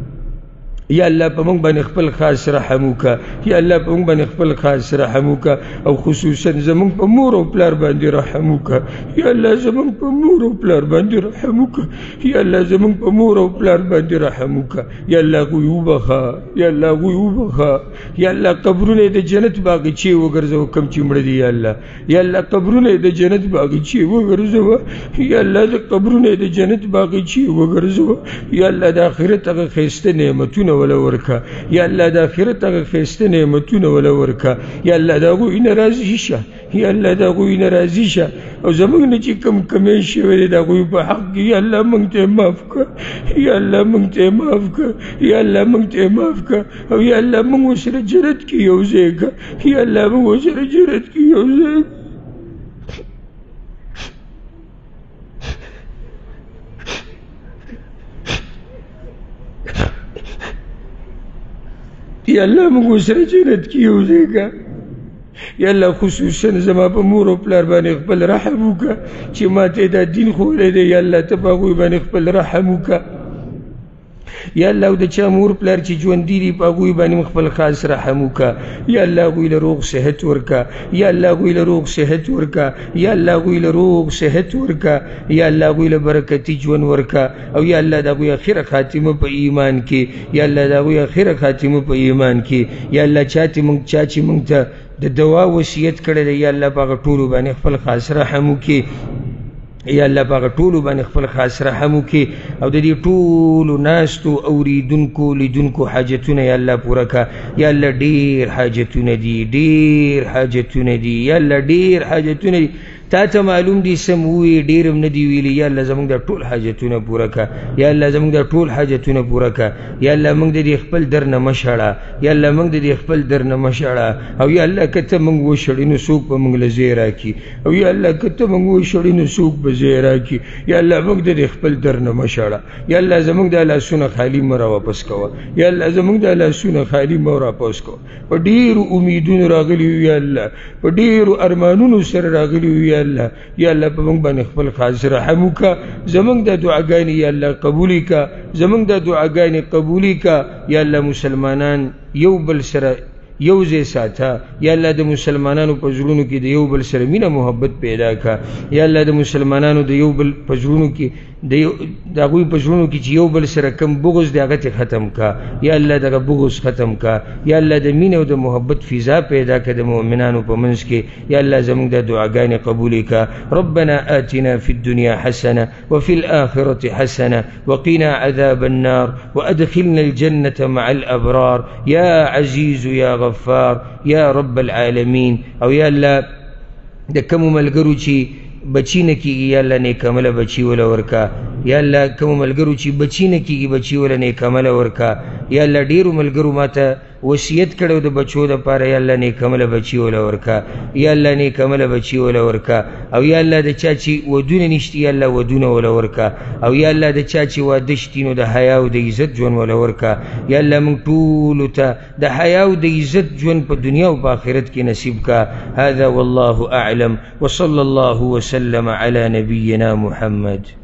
یا الله په موږ باندې خپل خاص رحم وکړه یا الله په موږ باندې خپل خاص رحم وکړه او خصوصا زموږ په مور او پلار باندې رحم وکړه یا الله زموږ په مور او پلار باندې رحم وکړه یا الله زموږ په مور او پلار باندې رحم وکړه یا الله هغوی وبخه یا الله هغوی وبخه یا الله قبرونه د جنت باغچې وګرځوه کوم چې مړه دي یا الله یا الله قبرونه د جنت باغچې وګرځوه یا الله د قبرونه د جنت باغچې وګرځوه یا الله د آخرت هغه ښایسته نعمتونه ولا ورکا یا الله د آخرت هغه ښایسته نعمتونه ولا ورکا یا الله د هغوی نه راضي شه یا الله د هغوی نه راضي شه او زموږ نه چې کوم کمی شوی دی د هغوی په حق کې یا الله موږ ته معاف کړه یا الله موږ ته معاف کړه یا الله موږ ته معاف کړه او یا الله موږ ورسره جنت کې یو ځای کړه یا الله موږ ورسره جنت کې یو ځای کړه یا الله موږ ورسره جنت کې یو ځای کړه یا الله خصوصا زما په مور او پلار باندې خپل رحم وکړه چې ما ته دا دین ښوولی دی یا الله ته په هغوی باندې خپل رحم وکړه یا الله او د چا مور پلار چې ژوندي دي په هغوی باندې خپل خاص رحم وکړه یا الله هغوی له روغ صحت ورکړه یا الله هغوی له روغ صحت ورکړه یا الله هغوی له روغ صحت ورکړه یا الله هغوی له برکتي ژوند ورکړه او یا الله د هغوی اخره خاتمه په ایمان کې یا الله د هغوی اخره خاتمه په ایمان کې یا الله چا چې موږ چا چې موږ ته د دعا وصیت کړی دی یا الله په هغه ټولو باندې خپل خاص رحم وکړي یا الله په هغه ټولو باندې خپل خاص رحم وکړي او د دې ټولو ناستو اورېدونکو لیدونکو حاجتونه یا الله پوره کړه یا الله ډېر حاجتونه دي ډېر حاجتونه دي یا الله ډېر حاجتونه دي تا ته معلوم دي سم وی ډیرم نه دی ویلي یا الله زمونږ د ټول حاجتونه پوره کا یا الله زمونږ د ټول حاجتونه پوره کا یا الله موږ د خپل در نه مشړه یا الله موږ د خپل در نه مشړه او یا الله کته موږ وشړې نو څوک به موږ له زیرا کی او یا الله کته موږ وشړې نو څوک به زیرا کی یا الله موږ د خپل در نه مشړه یا الله زمونږ د لاسونه خالی مره واپس کوه یا الله زمونږ د لاسونه خالی مره واپس کوه په ډیرو امیدونو راغلی یا الله په ډیرو ارمانونو سره راغلی یا الله یا الله په موږ باندې خپل خاص رحم وکړه زمونږ د دعاګانې یا الله قبول کړه زمونږ د دعاګانې قبول کړه یا الله مسلمانان یو بل سره یو ځای ساته یا الله د مسلمانانو په زړونو کې د یو بل سره مینه محبت پیدا کړه یا الله د مسلمانانو د یو بل په زړونو کې د هغوی په زړونو کې چې یو بل سره کم بغض دی هغه ختم کړه یا الله دغه بغض ختم کړه یا الله د مینې او د محبت فضا پیدا کړه د مؤمنانو په منځ کې یا الله زموږ د دعاګانې قبول کړه ربنا آتنا فی الدنیا حسنه وفي الآخرة حسنه وقنا عذاب النار وأدخلنا الجنة مع الأبرار يا عزيز يا غفار يا رب العالمين او یا الله د کوم ملګرو چې بچی نه کیږي یا الله نیک عمله بچی ولا ورکا یا الله کوم ملګرو چې بچی نه کیږي بچی ولا نیک عمله ورکا یا الله ډیرو ملګرو ماته وصیت کړو د بچو د پاره یا الله نیک عمله بچی ولا ورکا یا الله نیک عمله بچی ولا ورکا او یا الله د چا چې ودونه نشتی یا الله ودونه ولا ورکا او یا الله د چا چې واده شتي نو د حیا او د عزت ژوند ولا ورکا یا الله موږ ټول ته د حیا او د عزت ژوند په دنیا او په آخرت کې نصیب کا هذا والله اعلم وصلى الله وسلم على نبينا محمد